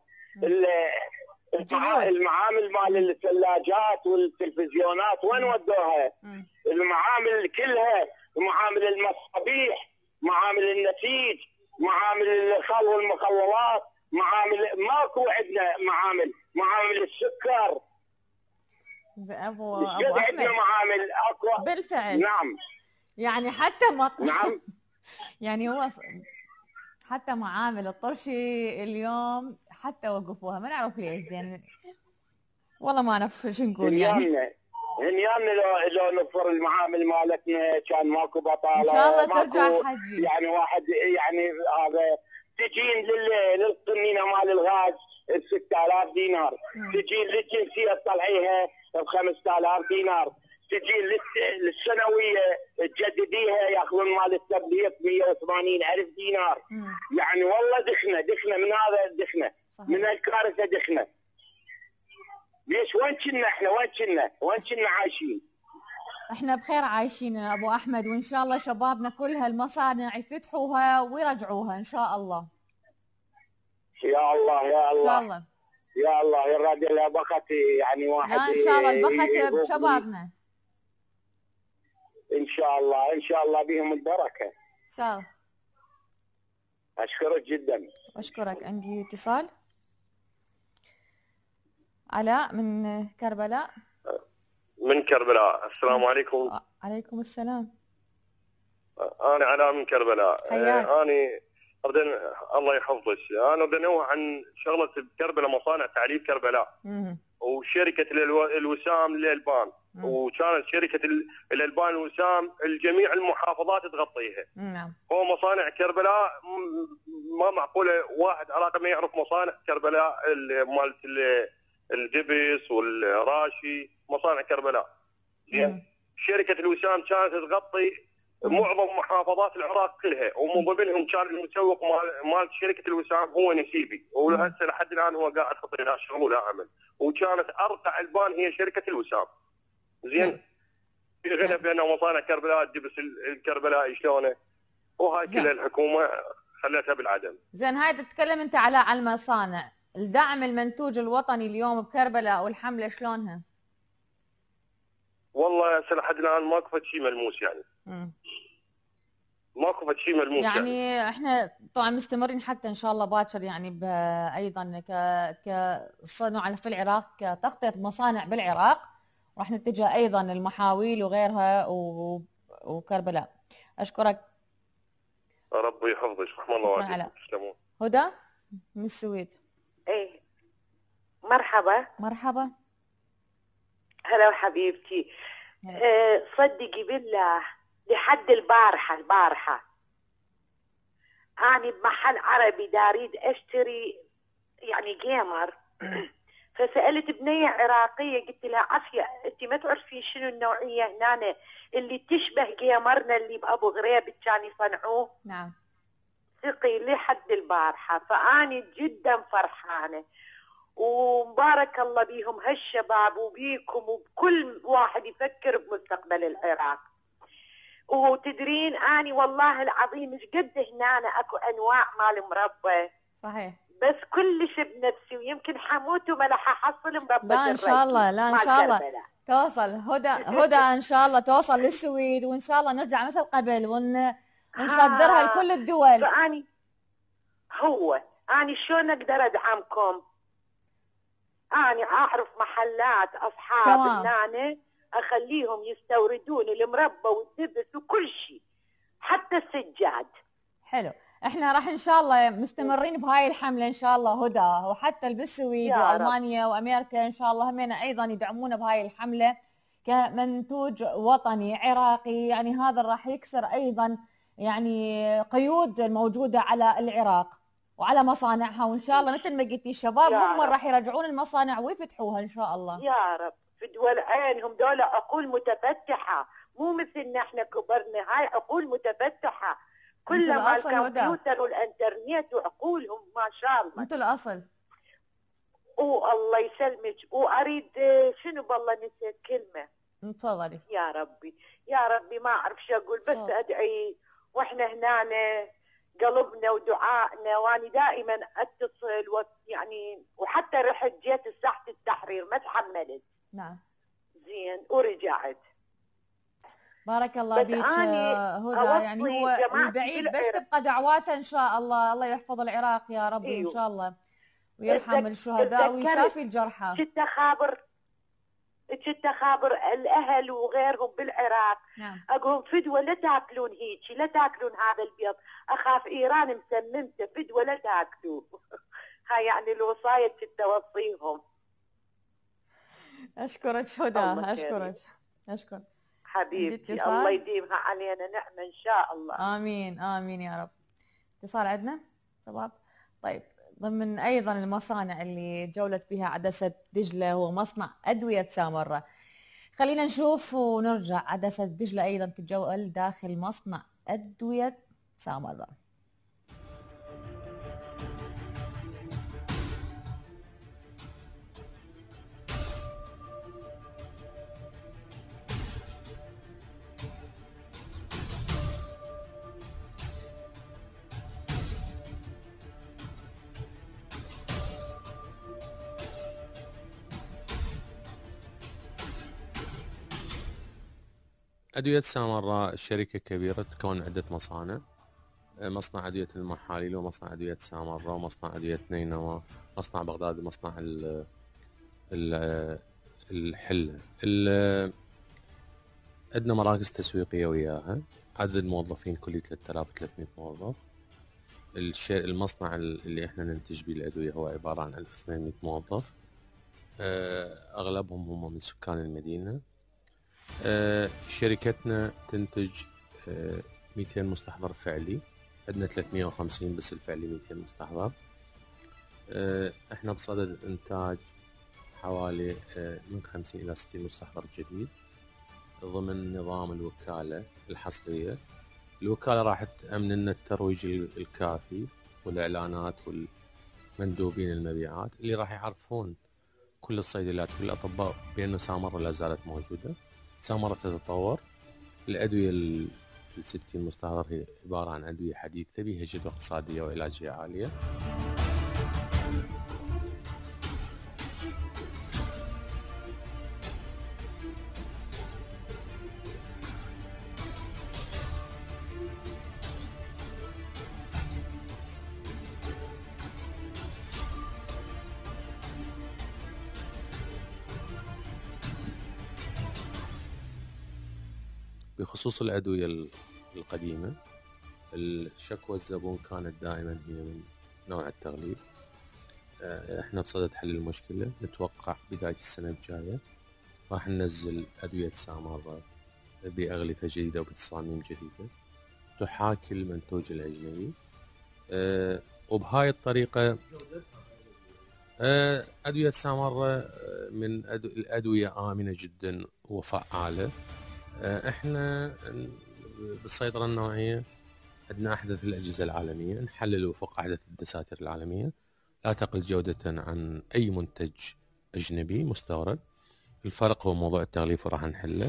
المعامل مال الثلاجات والتلفزيونات وين ودوها؟ المعامل كلها، معامل المصابيح، معامل النسيج، معامل الخل والمخللات، معامل ماكو عندنا معامل، معامل السكر. ابو ابو احمد عندنا معامل اقوى بالفعل. نعم. يعني حتى ما نعم. يعني هو حتى معامل الطرشي اليوم حتى وقفوها ما نعرف ليش زين والله ما نعرف شو نقول يعني. هنيامنا لو لو نفر المعامل مالتنا كان ماكو بطاله ان شاء الله ترجع حجي. يعني واحد يعني هذا تجين للقنينه مال الغاز ب ستة آلاف دينار، تجين للجنسيه تطلعيها ب خمسة آلاف دينار، تجين للسنويه تجدديها ياخذون مال التبليط مئة وثمانين ألف دينار. مم. يعني والله دخنا دخنا من هذا دخنا من الكارثه دخنا. ليش وين كنا احنا وين كنا وين كنا عايشين؟ احنا بخير عايشين يا ابو احمد وان شاء الله شبابنا كلها المصانع يفتحوها ويرجعوها ان شاء الله. يا الله يا الله. ان شاء الله. يا الله يا الراجل بخت يعني واحد. لا ان شاء الله البخت بشبابنا. ان شاء الله ان شاء الله بهم البركه. ان شاء الله. اشكرك جدا. اشكرك. عندي اتصال. علاء من كربلاء. من كربلاء. السلام عليكم. عليكم السلام. انا علاء من كربلاء. حياك. انا ابدا الله يحفظك. انا بنوه عن شغله بكربلاء مصانع تعليب كربلاء. امم وشركه الوسام للالبان. وكانت شركه الالبان والوسام الجميع المحافظات تغطيها. نعم. هو مصانع كربلاء ما معقوله واحد عراقي ما يعرف مصانع كربلاء مالت الدبس والراشي، مصانع كربلاء. زين. شركه الوسام كانت تغطي معظم محافظات العراق كلها، ومن ضمنهم كان المسوق مال مال شركه الوسام هو نسيبي، وهسه لحد الان هو قاعد يحط لنا شغل ولا عمل، وكانت ارقى البان هي شركه الوسام. زين. في غنى بين مصانع كربلاء الدبس الكربلائي شلونه، وهاي كلها الحكومه خلتها بالعدم. زين، هاي تتكلم انت على على المصانع، الدعم المنتوج الوطني اليوم بكربلاء والحمله شلونها؟ والله هسه لحد الان ماكو شيء ملموس يعني. امم ماكو شيء ملموس يعني. يعني احنا طبعا مستمرين حتى ان شاء الله باكر يعني ايضا ك كصنع في العراق كتغطيه مصانع بالعراق، راح نتجه ايضا المحاويل وغيرها و... وكربلاء. اشكرك. ربي يحفظك، رحم الله والديك. تسلمون. هدى من السويد. ايه مرحبا. مرحبا. هلا وحبيبتي. أه صدقي بالله لحد البارحه البارحه اني بمحل عربي داريد اشتري يعني جيمر فسالت بنيه عراقيه قلت لها عافيه انت ما تعرفين شنو النوعيه هنا اللي تشبه جيمرنا اللي بابو غريب كانوا يصنعوه؟ نعم. ثقي لحد البارحه، فاني جدا فرحانه ومبارك الله بيهم هالشباب وبيكم وبكل واحد يفكر بمستقبل العراق. وتدرين اني والله العظيم ايش قد هنا اكو انواع مال مربى. صحيح. بس كلش بنفسي ويمكن حموت وما راح احصل مربى. لا ان شاء الله، لا ان شاء الله توصل هدى هدى ان شاء الله توصل للسويد، وان شاء الله نرجع مثل قبل ون ونصدرها لكل الدول. فاني هو اني شلون اقدر ادعمكم؟ اني اعرف محلات اصحاب هنا اخليهم يستوردون المربى والدبس وكل شيء حتى السجاد. حلو، احنا راح ان شاء الله مستمرين بهاي الحمله ان شاء الله هدى، وحتى بالسويد والمانيا وامريكا ان شاء الله همين ايضا يدعمونا بهاي الحمله كمنتوج وطني عراقي. يعني هذا راح يكسر ايضا يعني قيود الموجوده على العراق وعلى مصانعها، وان شاء الله مثل ما قلتي الشباب هم راح يرجعون المصانع ويفتحوها ان شاء الله. يا رب. في دول عينهم دول عقول متفتحه، مو مثلنا احنا كبرنا، هاي عقول متفتحه كلها الكمبيوتر والانترنت وعقولهم ما شاء الله. انتوا الاصل. والله يسلمك. واريد شنو بالله نسيت كلمه. تفضلي. يا ربي يا ربي ما اعرف شو اقول، بس صوت. ادعي واحنا هنا قلبنا ودعائنا، واني دائما اتصل و يعني وحتى رحت جيت ساحه التحرير ما تحملت. نعم. زين ورجعت. بارك الله بيك هدى. يعني هو البعيد بس تبقى دعواته ان شاء الله، الله يحفظ العراق يا رب. أيوه. ان شاء الله ويرحم الشهداء ويشافي الجرحى. شفت خابر شفت خابر الاهل وغيرهم بالعراق. نعم. اقول فدوه لا تاكلون هيك، لا تاكلون هذا البيض، اخاف ايران مسممته، فدوه لا تاكلوه. هاي يعني الوصايه كنت اوصيهم. اشكرك هدى، اشكرك اشكر حبيبتي. الله يديمها علينا نعمه ان شاء الله. امين امين يا رب. اتصال عندنا شباب. طيب، ضمن ايضا المصانع اللي جولت بها عدسه دجله هو مصنع ادويه سامره. خلينا نشوف ونرجع. عدسه دجله ايضا تتجول داخل مصنع ادويه سامره. أدوية سامراء شركة كبيرة تكون عدة مصانع، مصنع أدوية المحاليل ومصنع أدوية سامراء ومصنع أدوية نينوى، مصنع بغداد ومصنع ال ال الحلة. عندنا مراكز تسويقية وياها، عدد الموظفين كلي ثلاثة آلاف وثلاثمئة موظف. المصنع اللي احنا ننتج به الأدوية هو عبارة عن ألف وثمانمئة موظف، أغلبهم هم من سكان المدينة. آه، شركتنا تنتج آه، مئتين مستحضر فعلي، عندنا ثلاثمئة وخمسين بس الفعلي مئتين مستحضر. آه، احنا بصدد انتاج حوالي آه، من خمسين الى ستين مستحضر جديد ضمن نظام الوكالة الحصرية. الوكالة راح تأمن لنا الترويج الكافي والإعلانات والمندوبين المبيعات اللي راح يعرفون كل الصيدليات كل الأطباء بأن سامرة لا زالت موجودة، سامرة تتطور. الأدوية الستين مستحضر هي عبارة عن أدوية حديثة بها جدوى اقتصادية وعلاجية عالية. بخصوص الأدوية القديمة، الشكوى الزبون كانت دائما هي من نوع التغليف. احنا بصدد حل المشكلة، نتوقع بداية السنة الجاية راح ننزل أدوية سامرة بأغلفة جديدة وبتصاميم جديدة تحاكي المنتوج الأجنبي. أه وبهاي الطريقة أه أدوية سامرة من أدو الأدوية آمنة جدا وفعالة. أه احنا بالصيدلة النوعية عندنا أحدث الأجهزة العالمية، نحلل وفق أحدث الدساتير العالمية، لا تقل جودة عن أي منتج أجنبي مستورد. الفرق هو موضوع التغليف وراح نحله.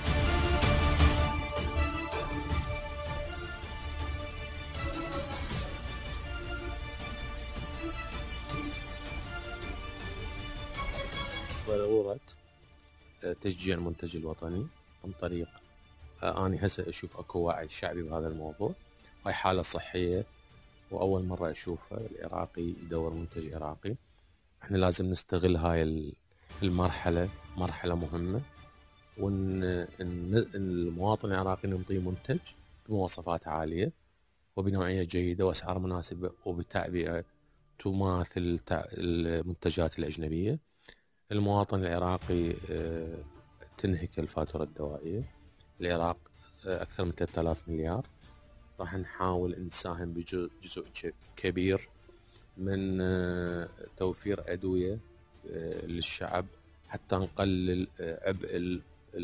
ضرورة تشجيع المنتج الوطني عن طريق أنا هسه أشوف أكو وعي شعبي بهذا الموضوع، هاي حالة صحية وأول مرة أشوفها العراقي يدور منتج عراقي. احنا لازم نستغل هاي المرحلة، مرحلة مهمة، وان المواطن العراقي نعطيه منتج بمواصفات عالية وبنوعية جيدة وأسعار مناسبة وبتعبئة تماثل المنتجات الأجنبية. المواطن العراقي تنهك الفاتورة الدوائية. العراق أكثر من ثلاثة آلاف مليار، راح نحاول نساهم بجزء كبير من توفير أدوية للشعب حتى نقلل عبء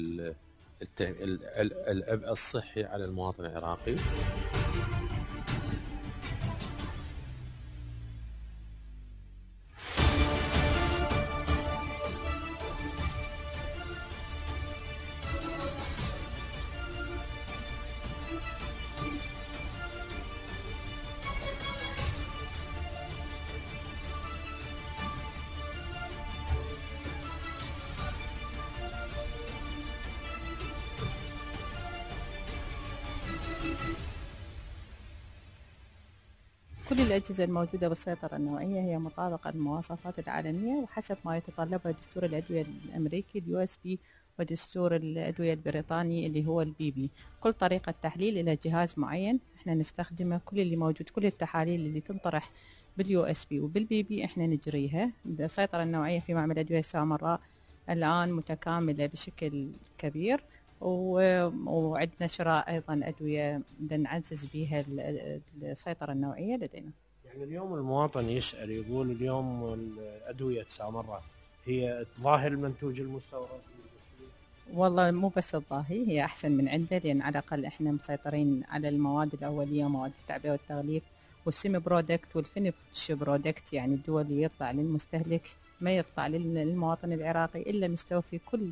العبء الصحي على المواطن العراقي. كل الأجهزة الموجودة بالسيطرة النوعية هي مطابقة للمواصفات العالمية وحسب ما يتطلبها دستور الأدوية الأمريكي اليو اس بي ودستور الأدوية البريطاني اللي هو البي بي. كل طريقة تحليل إلى جهاز معين احنا نستخدمه، كل اللي موجود كل التحاليل اللي تنطرح باليو اس بي وبالبي بي احنا نجريها. السيطرة النوعية في معمل أدوية سامراء الآن متكاملة بشكل كبير، وعندنا شراء أيضا أدوية نعزز بها السيطرة النوعية لدينا. يعني اليوم المواطن يسأل يقول اليوم أدوية سامراء هي تضاهي المنتوج المستورد؟ والله مو بس الضاهي، هي أحسن من عنده، لأن على الأقل إحنا مسيطرين على المواد الأولية، مواد التعبئة والتغليف والسيمي برودكت والفينيش برودكت، يعني الدول اللي يطلع للمستهلك ما يطلع للمواطن العراقي إلا مستوفي كل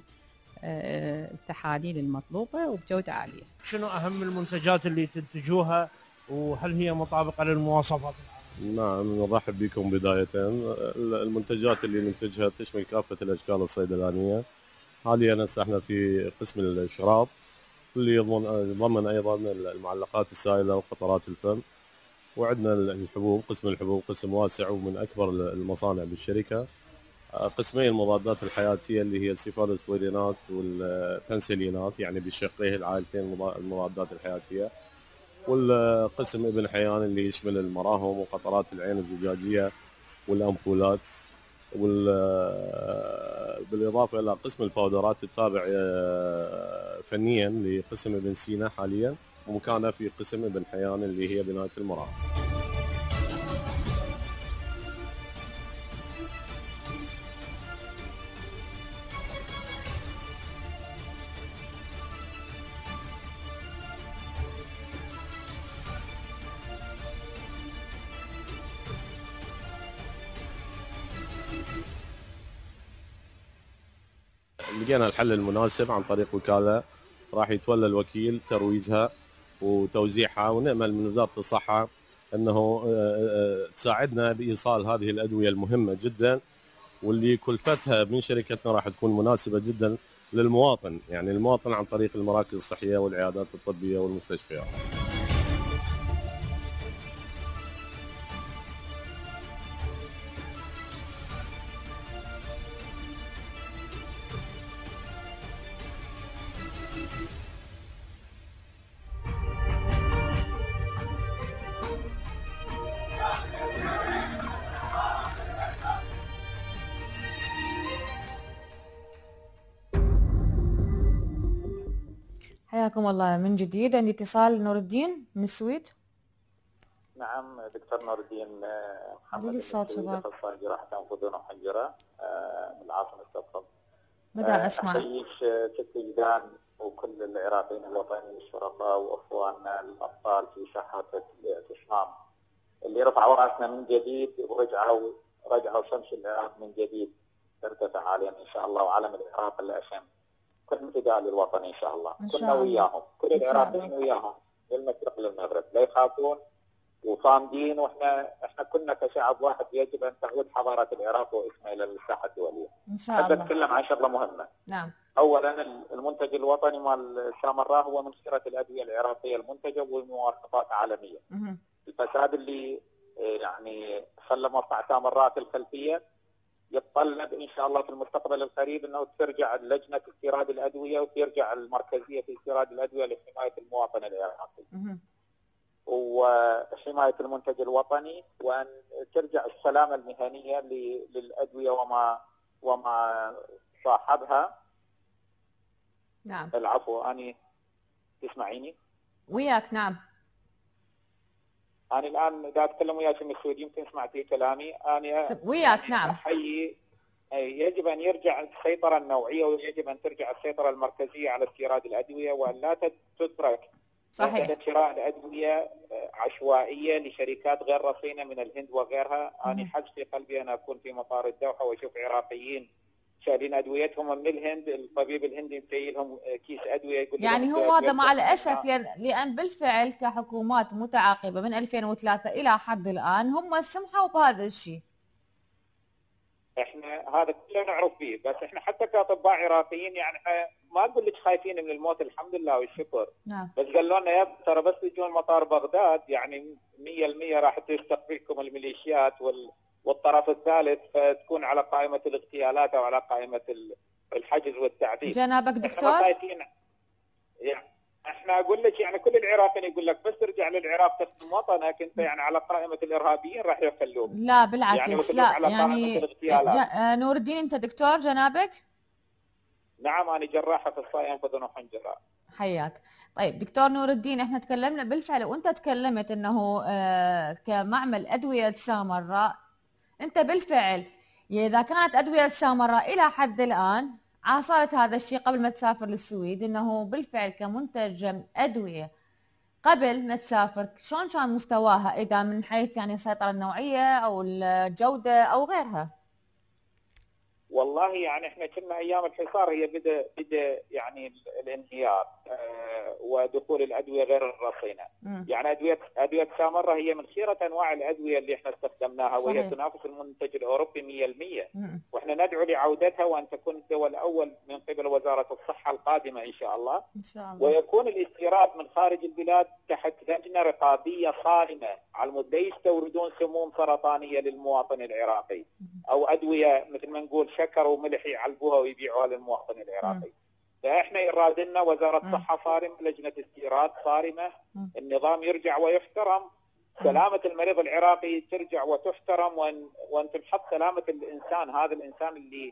التحاليل المطلوبة وبجودة عالية. شنو أهم المنتجات اللي تنتجوها وهل هي مطابقة للمواصفات العالمية؟ نعم، نرحب بكم بداية. المنتجات اللي ننتجها تشمل كافة الأشكال الصيدلانية. حاليا هسه احنا في قسم الشراب اللي يضمن يضمن أيضا المعلقات السائلة وقطرات الفم، وعندنا الحبوب، قسم الحبوب قسم واسع ومن أكبر المصانع بالشركة. قسمي المضادات الحياتية اللي هي السيفالوسبورينات والبنسلينات، يعني بالشقيه العائلتين المضادات الحياتية، والقسم ابن حيان اللي يشمل المراهم وقطرات العين الزجاجية والأمبولات، بالاضافه الى قسم الباودرات التابع فنيا لقسم ابن سينا حاليا، ومكانه في قسم ابن حيان اللي هي بنايه المراه. لقينا الحل المناسب عن طريق وكاله راح يتولى الوكيل ترويجها وتوزيعها، ونأمل من وزاره الصحه انه تساعدنا بايصال هذه الادويه المهمه جدا، واللي كلفتها من شركتنا راح تكون مناسبه جدا للمواطن، يعني المواطن عن طريق المراكز الصحيه والعيادات الطبيه والمستشفيات. حياكم الله من جديد. عندي اتصال نور الدين من السويد. نعم دكتور نور الدين محمد الصوت شباب. اخصائي جراحه انف واذن وحنجره من العاصمه السابقه. مدى اسمع. احييك ست وجدان وكل العراقيين الوطنيين والشرفاء واخواننا الاطفال في ساحات الاسلام اللي رفعوا راسنا من جديد ورجعوا رجعوا شمس العراق من جديد ترتفع علينا ان شاء الله، وعلم العراق الاشم كل امتداد للوطن ان شاء الله. إن شاء كنا الله. وياهم، كل العراقيين وياهم للمشرق للمغرب، لا يخافون وصامدين، واحنا احنا كنا كشعب واحد يجب ان تعود حضاره العراق واسمها الى الساحه الدوليه. ان شاء حابب الله. اتكلم عن شغله مهمه. نعم. اولا المنتج الوطني مال سامراء هو من خيره الادويه العراقيه المنتجه ومواصفات عالميه. مهم. الفساد اللي يعني خلى مصنع سامراء في الخلفيه يتطلب ان شاء الله في المستقبل القريب انه ترجع لجنه استيراد الادويه وترجع المركزيه في استيراد الادويه لحمايه المواطن العراقي. مهم. وحمايه المنتج الوطني، وان ترجع السلامه المهنيه للادويه وما وما صاحبها. نعم. العفو، اني تسمعيني؟ وياك. نعم. انا الان دا اتكلم وياك من السعوديه، يمكن سمعتي كلامي. انا وياك. نعم. احيي يجب ان يرجع السيطره النوعيه، ويجب ان ترجع السيطره المركزيه على استيراد الادويه، وان لا تترك صحيح. شراء الادويه عشوائيه لشركات غير رصينه من الهند وغيرها. انا حج في قلبي ان اكون في مطار الدوحه واشوف عراقيين شايلين ادويتهم من الهند، الطبيب الهندي يبتي لهم كيس ادويه يقول يعني هو هذا مع الاسف، لان بالفعل كحكومات متعاقبه من ألفين وثلاثة الى حد الان هم سمحوا بهذا الشيء. احنا هذا كله نعرف فيه، بس احنا حتى كاطباء عراقيين يعني ما اقول لك خايفين من الموت، الحمد لله والشكر. نعم. بس قالوا لنا يا ترى بس تجون مطار بغداد يعني مية بالمية راح تستقبلكم الميليشيات وال والطرف الثالث، فتكون على قائمه الاغتيالات او على قائمه الحجز والتعذيب. جنابك دكتور؟ احنا خايفين يعني، احنا اقول لك يعني كل العراقيين يقول لك بس ترجع للعراق تخدم وطنك انت يعني على قائمه الارهابيين راح يخلوك. لا بالعكس، يعني لا يعني ج... نور الدين انت دكتور جنابك؟ نعم انا جراح اخصائي انف واذن وحنجره. حياك. طيب دكتور نور الدين، احنا تكلمنا بالفعل وانت تكلمت انه آه كمعمل ادويه سامراء، انت بالفعل اذا كانت ادويه سامراء الى حد الان عاصرت هذا الشيء قبل ما تسافر للسويد، انه بالفعل كمنتج ادويه قبل ما تسافر شلون كان مستواها، اذا من حيث يعني السيطره النوعيه او الجوده او غيرها؟ والله يعني احنا كنا ايام الحصار هي بدا بدا يعني الانهيار اه ودخول الادويه غير الرصينه. يعني ادويه ادويه سامراء هي من خيره انواع الادويه اللي احنا استخدمناها، وهي صحيح. تنافس المنتج الاوروبي مية بالمية، واحنا ندعو لعودتها وان تكون الدواء الاول من قبل وزاره الصحه القادمه ان شاء الله. ان شاء الله. ويكون الاستيراد من خارج البلاد تحت لجنه رقابيه صارمه على المود لا يستوردون سموم سرطانيه للمواطن العراقي او ادويه مثل ما نقول شكر وملح يعلبوها ويبيعوها للمواطن العراقي. فاحنا يرادنا وزاره الصحه صارمه، لجنه استيراد صارمه، النظام يرجع ويحترم، سلامه المريض العراقي ترجع وتحترم، وان وان تنحط سلامه الانسان، هذا الانسان اللي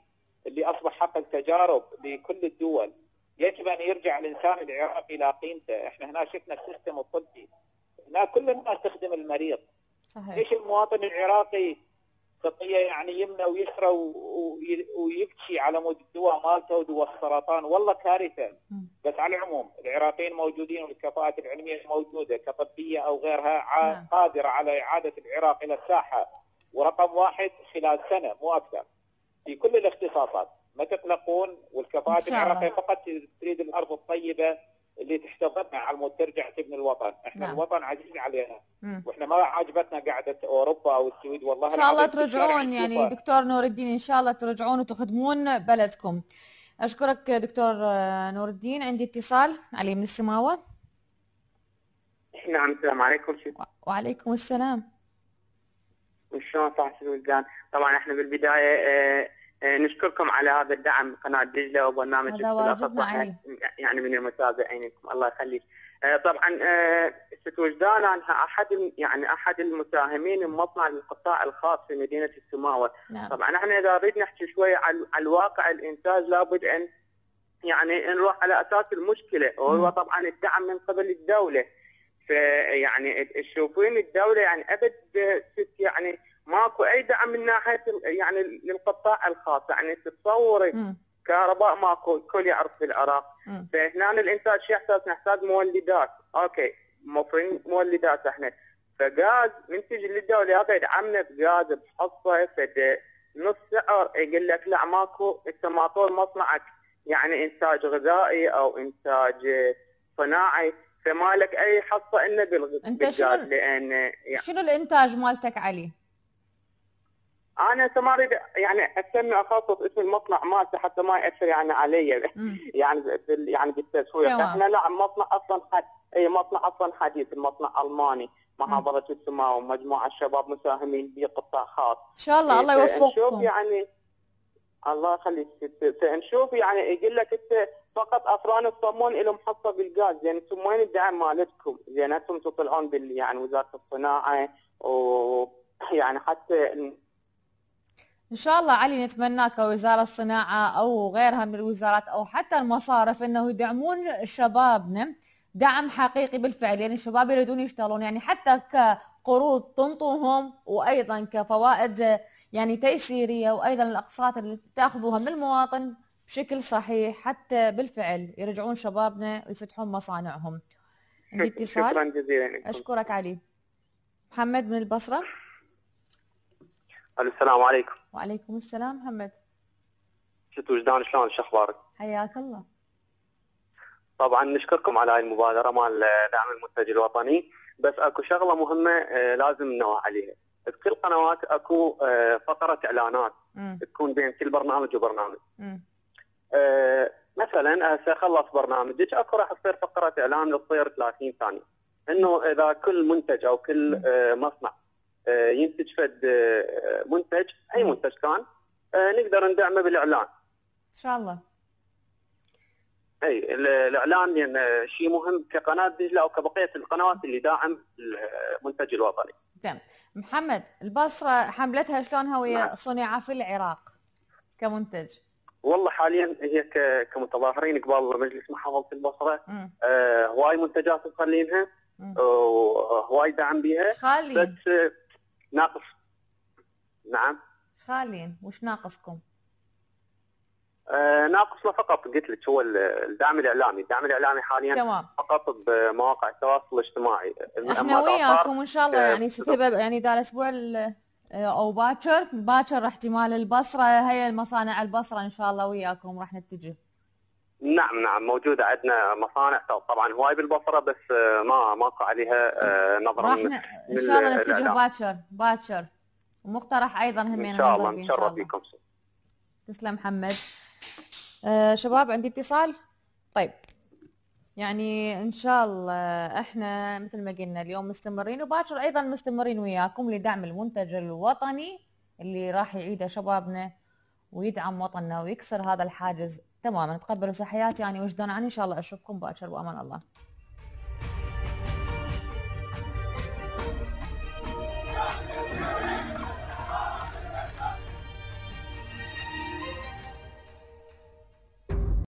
اللي اصبح حقل تجارب لكل الدول. يجب ان يرجع الانسان العراقي الى قيمته. احنا هنا شفنا السيستم الطبي، هنا كل الناس تخدم المريض. صحيح. ليش المواطن العراقي خطيه يعني يمنى ويسرى ويبكي على مود الدواء مالته ودواء السرطان؟ والله كارثه. م. بس على العموم العراقيين موجودين والكفاءات العلميه موجوده كطبيه او غيرها م. قادره على اعاده العراق الى الساحه ورقم واحد خلال سنه مو اكثر في كل الاختصاصات. ما تقلقون، والكفاءات العراقيه فقط تريد الارض الطيبه اللي تحتفظنا على مود ترجع تبني الوطن. احنا نعم. الوطن عزيز علينا. مم. واحنا ما عجبتنا قعده اوروبا او السويد. والله ان شاء الله ترجعون يعني دكتور نور الدين، ان شاء الله ترجعون وتخدمون بلدكم. اشكرك دكتور نور الدين. عندي اتصال، علي من السماوه. نعم السلام عليكم. وعليكم السلام. شلون صاحب الوجدان؟ طبعا احنا بالبدايه اه اه نشكركم على هذا الدعم قناه دجله وبرنامج واجبنا يعني من المتابعين. الله يخليك. اه طبعا اه ست وجدان انا احد يعني احد المساهمين بمصنع القطاع الخاص في مدينه السماوه. نعم. طبعا احنا اذا نريد نحكي شويه عن الواقع الانتاج لابد ان يعني نروح على اساس المشكله، وهو طبعا الدعم من قبل الدوله. فيعني تشوفين الدوله يعني ابد ست يعني ماكو اي دعم من ناحيه يعني للقطاع الخاص. يعني تتصوري كهرباء ماكو، الكل يعرف في العراق. فهنا الانتاج شو يحتاج؟ نحتاج مولدات. اوكي موفرين مولدات احنا. فغاز منتج للدوله هذا يدعمنا بغاز بحصه فد نص سعر، يقول لك لا ماكو انت ما طول مصنعك يعني انتاج غذائي او انتاج صناعي، فما لك اي حصه الا بالغاز. انت شنو لان يعني شنو الانتاج مالتك علي؟ انا ما اريد يعني اسمي اخصص اسم المصنع مالته حتى ما ياثر يعني علي يعني بال يعني بالتسويق. احنا لا مصنع اصلا حد اي مصنع اصلا حديث، المصنع الماني محافظه السماوه، مجموعه شباب مساهمين بقطاع خاص. ان شاء الله الله يوفقكم. نشوف يعني الله يخليك. نشوف يعني يقول لك انت فقط افران الصمون لهم حصه بالغاز، زين انتم وين الدعم مالتكم؟ زين انتم تطلعون بال يعني وزاره الصناعه ويعني حتى ان شاء الله علي نتمنى كوزاره الصناعه او غيرها من الوزارات او حتى المصارف انه يدعمون شبابنا دعم حقيقي بالفعل. يعني الشباب يريدون يشتغلون، يعني حتى كقروض تنطوهم وايضا كفوائد يعني تيسيريه، وايضا الاقساط اللي تاخذوها من المواطن بشكل صحيح حتى بالفعل يرجعون شبابنا ويفتحون مصانعهم. عندي اتصال. شكرا جزيلا. اشكرك علي. محمد من البصره. السلام عليكم. وعليكم السلام محمد. ست وجدان شلون شو اخبارك؟ حياك الله. طبعا نشكركم على هاي المبادره مال دعم المنتج الوطني، بس اكو شغله مهمه لازم ننوه عليها. بكل القنوات اكو فقره اعلانات م. تكون بين كل برنامج وبرنامج. م. أه مثلا هسه خلص برنامجك اكو راح تصير فقره اعلان تصير ثلاثين ثانيه، انه اذا كل منتج او كل أه مصنع أه ينتج فد أه منتج اي منتج كان أه نقدر ندعمه بالاعلان. ان شاء الله. اي الاعلان يعني شيء مهم كقناه دجله او كبقيه القنوات اللي داعم المنتج الوطني. تمام. محمد البصره حملتها شلونها وهي صنع في العراق كمنتج؟ والله حاليا هي كمتظاهرين قبال مجلس محافظه البصره آه هواي منتجات مخلينها وهواي دعم بيها. خالين بس آه ناقص. نعم خالين وش ناقصكم؟ آه ناقصنا فقط قلت لك هو الدعم الاعلامي، الدعم الاعلامي حاليا تمام. فقط بمواقع التواصل الاجتماعي. احنا وياكم ان شاء الله يعني ستبقى يعني ذا الاسبوع او باكر باكر احتمال البصره هي المصانع البصره ان شاء الله وياكم راح نتجه. نعم نعم موجوده عندنا مصانع طبعا هواي بالبصره بس ما ماكو عليها نظره راح ان شاء الله نتجه باكر باكر ومقترح ايضا همين ان شاء الله نتشرف بكم. تسلم محمد. أه شباب عندي اتصال. طيب يعني ان شاء الله احنا مثل ما قلنا اليوم مستمرين وباكر ايضا مستمرين وياكم لدعم المنتج الوطني اللي راح يعيده شبابنا ويدعم وطننا ويكسر هذا الحاجز تماما. تقبلوا تحياتي يعني وجدان عني، ان شاء الله اشوفكم باكر وامان الله.